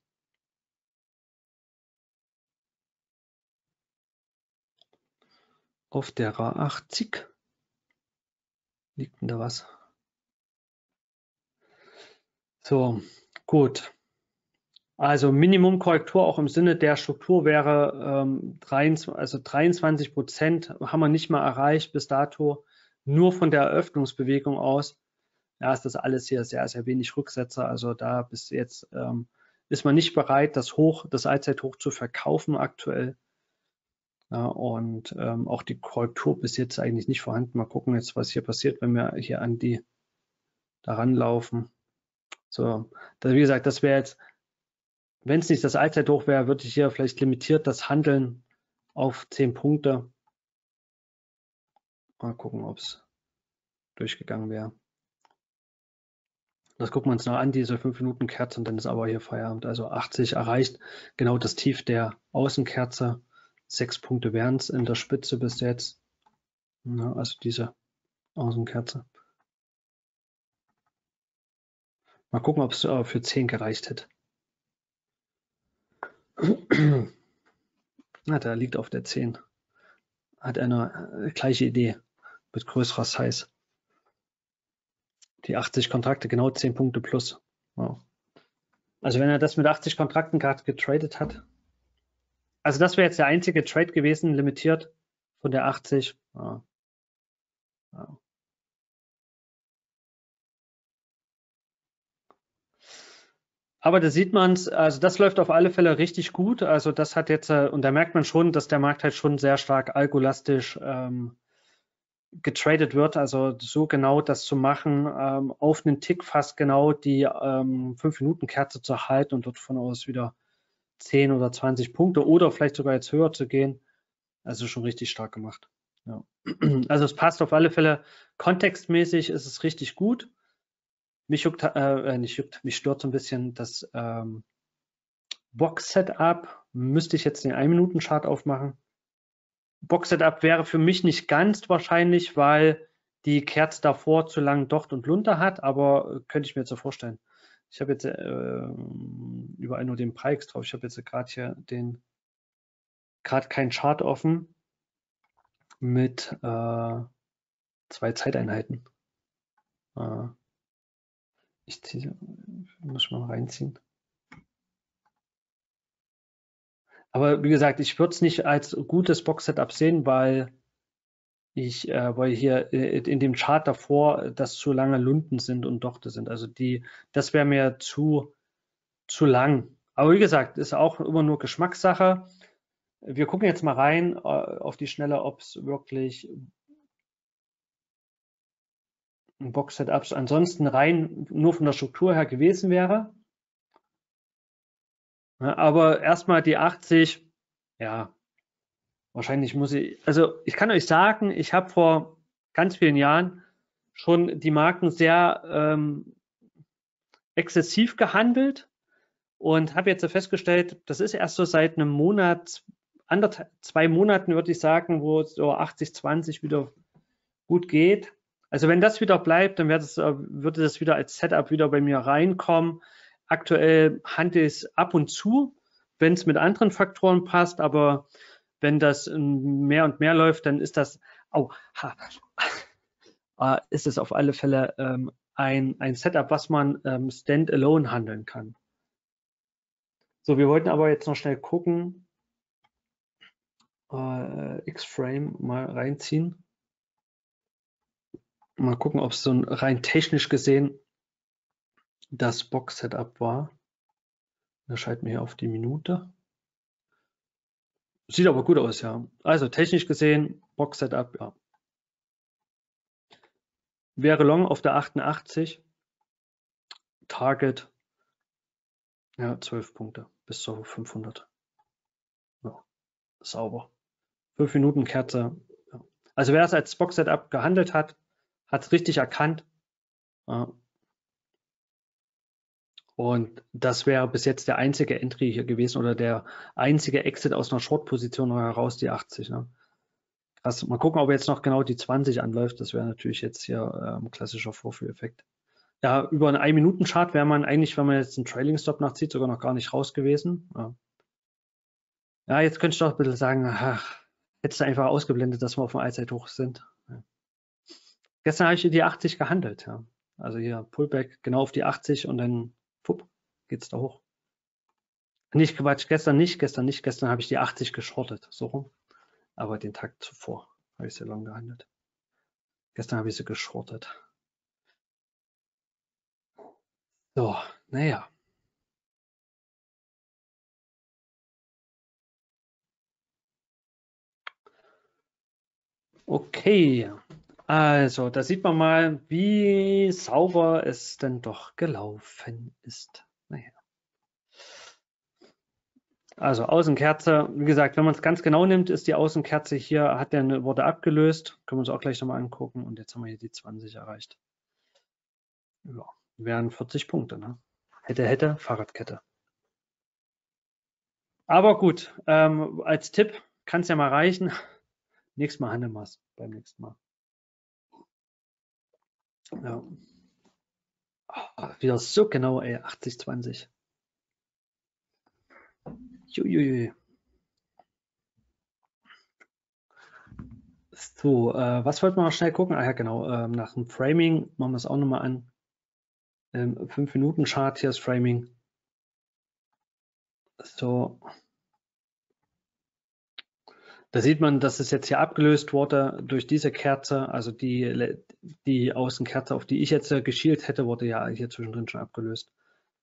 Speaker 2: Auf der R A achtzig liegt denn da was? So, gut. Also Minimumkorrektur auch im Sinne der Struktur wäre ähm, dreiundzwanzig, also dreiundzwanzig Prozent haben wir nicht mal erreicht bis dato. Nur von der Eröffnungsbewegung aus. Ja, ist das alles hier sehr, sehr wenig Rücksetzer. Also da bis jetzt ähm, ist man nicht bereit, das Hoch, das Allzeithoch zu verkaufen aktuell. Ja, und ähm, auch die Korrektur bis jetzt eigentlich nicht vorhanden. Mal gucken jetzt, was hier passiert, wenn wir hier an die daran laufen. So, das, wie gesagt, das wäre jetzt, wenn es nicht das Allzeithoch wäre, würde ich hier vielleicht limitiert das Handeln auf zehn Punkte. Mal gucken, ob es durchgegangen wäre. Das gucken wir uns noch an, diese fünf Minuten Kerze, und dann ist aber hier Feierabend. Also achtzig erreicht genau das Tief der Außenkerze. Sechs Punkte wären es in der Spitze bis jetzt. Ja, also diese Außenkerze. Mal gucken, ob es äh, für zehn gereicht hätte. Na, der liegt auf der zehn. Hat eine äh, gleiche Idee mit größerer Size. Die achtzig Kontrakte, genau zehn Punkte plus. Wow. Also wenn er das mit achtzig Kontrakten gerade getradet hat. Also das wäre jetzt der einzige Trade gewesen, limitiert von der achtzig. Ja. Ja. Aber da sieht man es, also das läuft auf alle Fälle richtig gut. Also das hat jetzt, und da merkt man schon, dass der Markt halt schon sehr stark algolastisch ähm, getradet wird. Also so genau das zu machen, ähm, auf einen Tick fast genau die ähm, fünf Minuten Kerze zu halten und dort von aus wieder zehn oder zwanzig Punkte oder vielleicht sogar jetzt höher zu gehen. Also schon richtig stark gemacht. Ja. Also es passt auf alle Fälle. Kontextmäßig ist es richtig gut. Mich juckt, äh, nicht juckt, mich stört so ein bisschen das ähm, Box-Setup. Müsste ich jetzt den ein Minuten Chart aufmachen. Box-Setup wäre für mich nicht ganz wahrscheinlich, weil die Kerze davor zu lang Docht und Lunte hat, aber äh, könnte ich mir jetzt so vorstellen. Ich habe jetzt äh, überall nur den Preis drauf. Ich habe jetzt gerade hier den gerade keinen Chart offen mit äh, zwei Zeiteinheiten. Äh, ich ziehe, muss mal reinziehen. Aber wie gesagt, ich würde es nicht als gutes Box-Setup sehen, weil ich, äh, weil hier in dem Chart davor das zu lange Lunden sind und Dochte sind. Also die, das wäre mir zu, zu lang. Aber wie gesagt, ist auch immer nur Geschmackssache. Wir gucken jetzt mal rein äh, auf die Schnelle, ob es wirklich ein Box-Setup ansonsten rein nur von der Struktur her gewesen wäre. Ja, aber erstmal die achtzig, ja, wahrscheinlich muss ich, also ich kann euch sagen, ich habe vor ganz vielen Jahren schon die Marken sehr ähm, exzessiv gehandelt und habe jetzt festgestellt, das ist erst so seit einem Monat, anderthalb, zwei Monaten würde ich sagen, wo so achtzig zwanzig wieder gut geht. Also wenn das wieder bleibt, dann das, würde das wieder als Setup wieder bei mir reinkommen. Aktuell handle ich es ab und zu, wenn es mit anderen Faktoren passt, aber wenn das mehr und mehr läuft, dann ist das, oh, ha, ist es auf alle Fälle ähm, ein, ein Setup, was man ähm, standalone handeln kann. So, wir wollten aber jetzt noch schnell gucken, äh, X-Frame mal reinziehen. Mal gucken, ob es so ein rein technisch gesehen das Box-Setup war. Da schalten wir hier auf die Minute. Sieht aber gut aus, ja. Also technisch gesehen, Box-Setup, ja. Wäre Long auf der achtundachtzig. Target, ja, zwölf Punkte bis zu fünfhundert. Ja, sauber. fünf Minuten Kerze. Ja. Also wer es als Box-Setup gehandelt hat, hat es richtig erkannt. Ja. Und das wäre bis jetzt der einzige Entry hier gewesen oder der einzige Exit aus einer Short-Position heraus, die achtzig. Ne? Krass. Mal gucken, ob jetzt noch genau die zwanzig anläuft. Das wäre natürlich jetzt hier ähm, klassischer Vorführeffekt. Ja, über einen ein-Minuten-Chart wäre man eigentlich, wenn man jetzt einen Trailing-Stop nachzieht, sogar noch gar nicht raus gewesen. Ja, ja jetzt könnte ich doch ein bisschen sagen, ach, hättest du einfach ausgeblendet, dass wir auf dem Allzeithoch sind. Ja. Gestern habe ich die achtzig gehandelt. Ja. Also hier Pullback genau auf die achtzig und dann fupp, geht es da hoch. Nicht Quatsch, gestern nicht, gestern nicht, gestern habe ich die achtzig geschortet, so rum. Aber den Tag zuvor habe ich sie lang gehandelt. Gestern habe ich sie geschortet. So, naja. Okay, also da sieht man mal, wie sauber es denn doch gelaufen ist. Naja. Also Außenkerze, wie gesagt, wenn man es ganz genau nimmt, ist die Außenkerze hier, hat der eine, wurde abgelöst. Können wir uns auch gleich nochmal angucken. Und jetzt haben wir hier die zwanzig erreicht. Ja, wären vierzig Punkte, ne? Hätte, hätte, Fahrradkette. Aber gut, ähm, als Tipp kann es ja mal reichen. Nächstes Mal handeln wir es beim nächsten Mal. Ja. Oh, wieder so genau, ey, achtzig zwanzig. Juiui. So, äh, was wollten wir noch schnell gucken? Ah ja, genau, ähm, nach dem Framing machen wir es auch nochmal an. Ähm, fünf Minuten Chart, hier ist Framing. So. Da sieht man, dass es jetzt hier abgelöst wurde durch diese Kerze. Also die, die Außenkerze, auf die ich jetzt geschielt hätte, wurde ja hier zwischendrin schon abgelöst.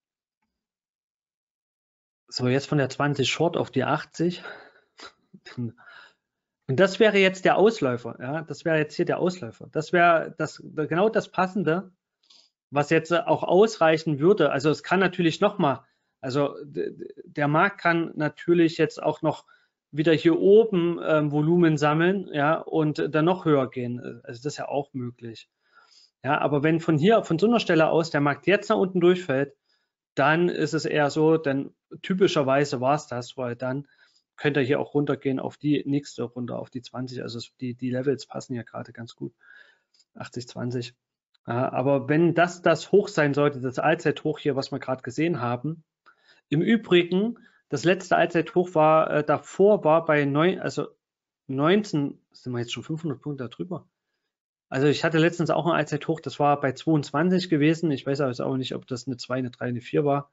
Speaker 2: So, jetzt von der zwanzig Short auf die achtzig. Und das wäre jetzt der Ausläufer. Ja, das wäre jetzt hier der Ausläufer. Das wäre das, genau das Passende, was jetzt auch ausreichen würde. Also es kann natürlich nochmal, also der Markt kann natürlich jetzt auch noch wieder hier oben ähm, Volumen sammeln, ja, und dann noch höher gehen. Also das ist ja auch möglich. Ja, aber wenn von hier, von so einer Stelle aus der Markt jetzt nach unten durchfällt, dann ist es eher so, denn typischerweise war es das, weil dann könnte er hier auch runtergehen auf die nächste Runde, auf die zwanzig. Also die, die Levels passen ja gerade ganz gut. achtzig zwanzig. Ja, aber wenn das das Hoch sein sollte, das Allzeithoch hier, was wir gerade gesehen haben, im Übrigen, das letzte Allzeithoch war, äh, davor war bei neun, also neunzehn, sind wir jetzt schon fünfhundert Punkte darüber. Also ich hatte letztens auch ein Allzeithoch, das war bei zweiundzwanzig gewesen. Ich weiß aber jetzt auch nicht, ob das eine zwei, eine drei, eine vier war.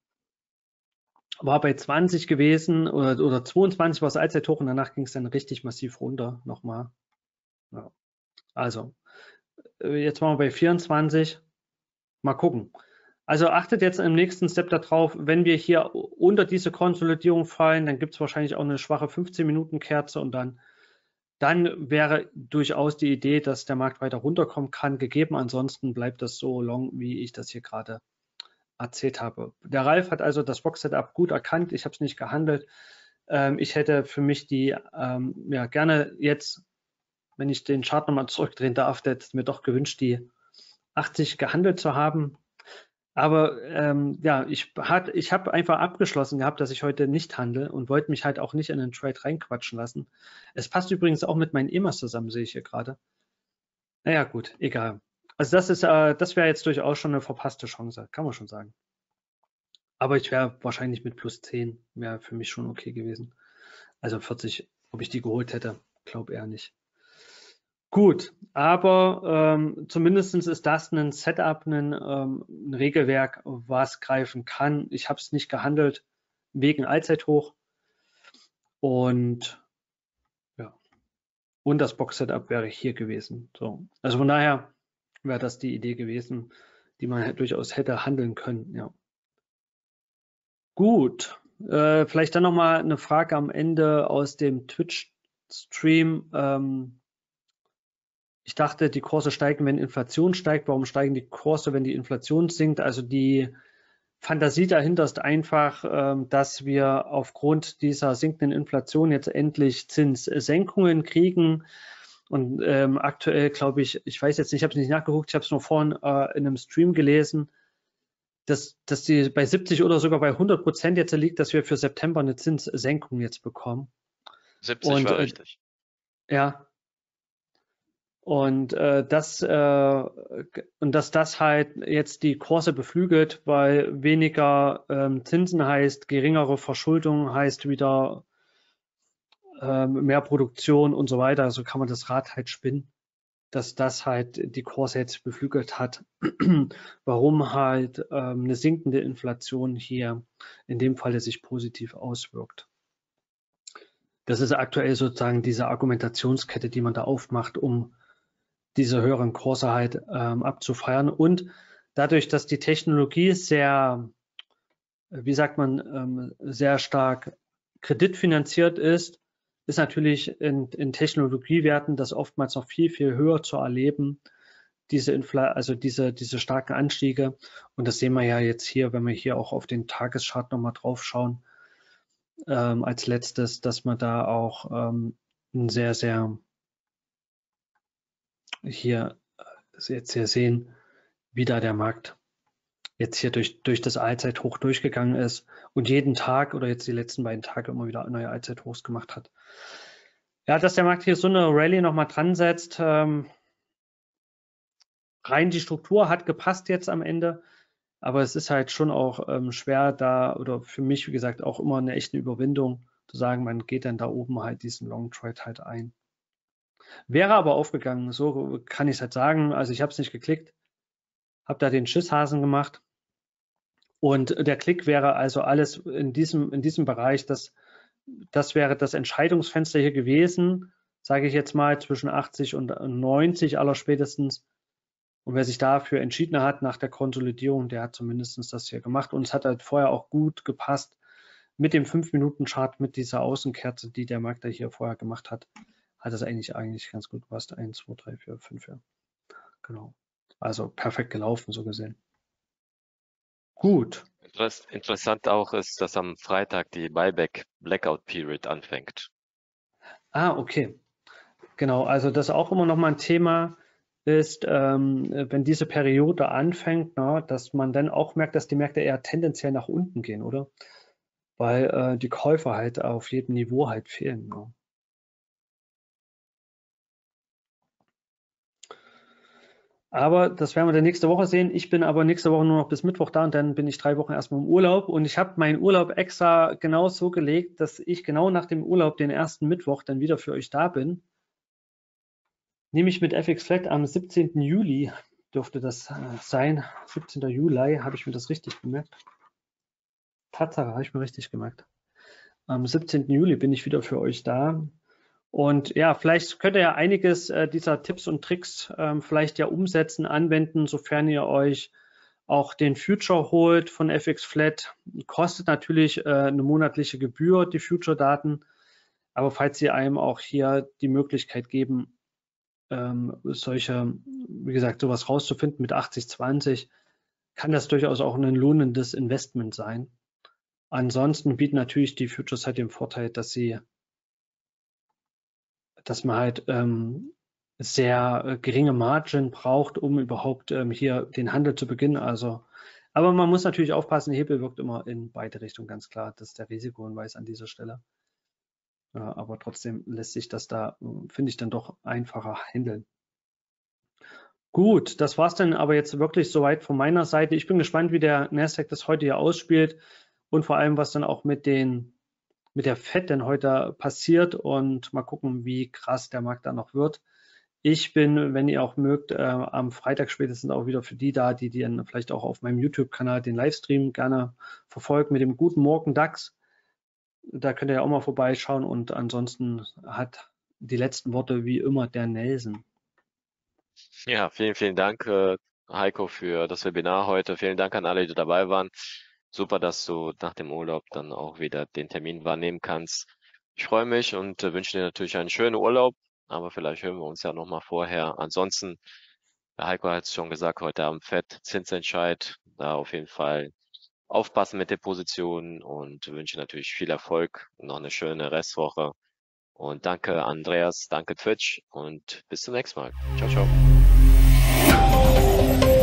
Speaker 2: War bei zwanzig gewesen oder, oder zweiundzwanzig war das Allzeithoch und danach ging es dann richtig massiv runter nochmal. Ja. Also, jetzt waren wir bei vierundzwanzig. Mal gucken. Also achtet jetzt im nächsten Step darauf, wenn wir hier unter diese Konsolidierung fallen, dann gibt es wahrscheinlich auch eine schwache fünfzehn Minuten Kerze und dann, dann wäre durchaus die Idee, dass der Markt weiter runterkommen kann, gegeben. Ansonsten bleibt das so long, wie ich das hier gerade erzählt habe. Der Ralf hat also das Box-Setup gut erkannt. Ich habe es nicht gehandelt. Ähm, ich hätte für mich die ähm, ja gerne jetzt, wenn ich den Chart nochmal zurückdrehen darf, hätte mir doch gewünscht, die achtzig gehandelt zu haben. Aber ähm, ja, ich, hat, ich habe einfach abgeschlossen gehabt, dass ich heute nicht handle und wollte mich halt auch nicht in den Trade reinquatschen lassen. Es passt übrigens auch mit meinen E M As zusammen, sehe ich hier gerade. Naja, gut, egal. Also das ist, äh, das wäre jetzt durchaus schon eine verpasste Chance, kann man schon sagen. Aber ich wäre wahrscheinlich mit plus zehn, wäre für mich schon okay gewesen. Also vierzig, ob ich die geholt hätte, glaube eher nicht. Gut, aber ähm, zumindest ist das ein Setup, ein, ähm, ein Regelwerk, was greifen kann. Ich habe es nicht gehandelt wegen Allzeithoch und und das Box-Setup wäre hier gewesen. So. Also von daher wäre das die Idee gewesen, die man durchaus hätte handeln können. Ja. Gut, äh, vielleicht dann nochmal eine Frage am Ende aus dem Twitch-Stream. Ähm, ich dachte, die Kurse steigen, wenn Inflation steigt. Warum steigen die Kurse, wenn die Inflation sinkt? Also die Fantasie dahinter ist einfach, ähm, dass wir aufgrund dieser sinkenden Inflation jetzt endlich Zinssenkungen kriegen. Und ähm, aktuell glaube ich, ich weiß jetzt nicht, ich habe es nicht nachgeguckt, ich habe es nur vorhin äh, in einem Stream gelesen, dass, dass die bei siebzig oder sogar bei hundert Prozent jetzt liegt, dass wir für September eine Zinssenkung jetzt bekommen.
Speaker 1: siebzig
Speaker 2: Und,
Speaker 1: war
Speaker 2: äh,
Speaker 1: richtig.
Speaker 2: Ja. Und äh, das äh, und dass das halt jetzt die Kurse beflügelt, weil weniger ähm, Zinsen heißt geringere Verschuldung, heißt wieder ähm, mehr Produktion und so weiter. Also kann man das Rad halt spinnen, dass das halt die Kurse jetzt beflügelt hat. Warum halt ähm, eine sinkende Inflation hier in dem Falle sich positiv auswirkt. Das ist aktuell sozusagen diese Argumentationskette, die man da aufmacht, um diese höheren Kurse halt ähm, abzufeiern. Und dadurch, dass die Technologie sehr, wie sagt man, ähm, sehr stark kreditfinanziert ist, ist natürlich in, in Technologiewerten das oftmals noch viel, viel höher zu erleben, diese Infl also diese, diese starken Anstiege. Und das sehen wir ja jetzt hier, wenn wir hier auch auf den Tageschart nochmal drauf schauen, ähm, als letztes, dass man da auch ähm, ein sehr, sehr hier jetzt hier sehen, wie da der Markt jetzt hier durch, durch das Allzeithoch durchgegangen ist und jeden Tag oder jetzt die letzten beiden Tage immer wieder neue Allzeithochs gemacht hat. Ja, dass der Markt hier so eine Rallye nochmal dran setzt, ähm, rein die Struktur hat gepasst jetzt am Ende, aber es ist halt schon auch ähm, schwer da oder für mich, wie gesagt, auch immer eine echte Überwindung zu sagen, man geht dann da oben halt diesen Long Trade halt ein. Wäre aber aufgegangen, so kann ich es halt sagen. Also ich habe es nicht geklickt, habe da den Schisshasen gemacht. Und der Klick wäre also alles in diesem, in diesem Bereich, das, das wäre das Entscheidungsfenster hier gewesen, sage ich jetzt mal, zwischen achtzig und neunzig allerspätestens. Und wer sich dafür entschieden hat nach der Konsolidierung, der hat zumindest das hier gemacht. Und es hat halt vorher auch gut gepasst mit dem fünf Minuten Chart, mit dieser Außenkerze, die der Markt da hier vorher gemacht hat, hat das eigentlich, eigentlich ganz gut gepasst. eins, zwei, drei, vier, fünf, ja. Genau. Also perfekt gelaufen, so gesehen. Gut.
Speaker 1: Interessant auch ist, dass am Freitag die Buyback Blackout Period anfängt.
Speaker 2: Ah, okay. Genau, also das auch immer noch mal ein Thema ist, ähm, wenn diese Periode anfängt, na, dass man dann auch merkt, dass die Märkte eher tendenziell nach unten gehen, oder? Weil äh, die Käufer halt auf jedem Niveau halt fehlen. Na. Aber das werden wir dann nächste Woche sehen. Ich bin aber nächste Woche nur noch bis Mittwoch da und dann bin ich drei Wochen erstmal im Urlaub. Und ich habe meinen Urlaub extra genau so gelegt, dass ich genau nach dem Urlaub, den ersten Mittwoch, dann wieder für euch da bin. Nehme ich mit F X Flat am siebzehnten Juli, dürfte das äh, sein. siebzehnten Juli, habe ich mir das richtig gemerkt? Tatsache, habe ich mir richtig gemerkt. Am siebzehnten Juli bin ich wieder für euch da. Und ja, vielleicht könnt ihr ja einiges äh, dieser Tipps und Tricks ähm, vielleicht ja umsetzen, anwenden, sofern ihr euch auch den Future holt von F X Flat. Kostet natürlich äh, eine monatliche Gebühr, die Future-Daten. Aber falls sie einem auch hier die Möglichkeit geben, ähm, solche, wie gesagt, sowas rauszufinden mit achtzig zwanzig, kann das durchaus auch ein lohnendes Investment sein. Ansonsten bieten natürlich die Futures halt den Vorteil, dass sie dass man halt ähm, sehr äh, geringe Margin braucht, um überhaupt ähm, hier den Handel zu beginnen. Also, aber man muss natürlich aufpassen, der Hebel wirkt immer in beide Richtungen, ganz klar. Das ist der Risikohinweis an dieser Stelle. Äh, aber trotzdem lässt sich das da, äh, finde ich, dann doch einfacher handeln. Gut, das war's dann aber jetzt wirklich soweit von meiner Seite. Ich bin gespannt, wie der Nasdaq das heute hier ausspielt und vor allem, was dann auch mit den mit der Fed denn heute passiert und mal gucken, wie krass der Markt dann noch wird. Ich bin, wenn ihr auch mögt, äh, am Freitag spätestens auch wieder für die da, die, die dann vielleicht auch auf meinem YouTube-Kanal den Livestream gerne verfolgen mit dem Guten Morgen DAX. Da könnt ihr ja auch mal vorbeischauen und ansonsten hat die letzten Worte wie immer der Nelson.
Speaker 1: Ja, vielen, vielen Dank, äh, Heiko, für das Webinar heute. Vielen Dank an alle, die dabei waren. Super, dass du nach dem Urlaub dann auch wieder den Termin wahrnehmen kannst. Ich freue mich und äh, wünsche dir natürlich einen schönen Urlaub, aber vielleicht hören wir uns ja nochmal vorher. Ansonsten, der Heiko hat es schon gesagt, heute Abend Fett, Zinsentscheid, da auf jeden Fall aufpassen mit den Positionen und wünsche natürlich viel Erfolg und noch eine schöne Restwoche. Und danke Andreas, danke Twitch und bis zum nächsten Mal. Ciao, ciao.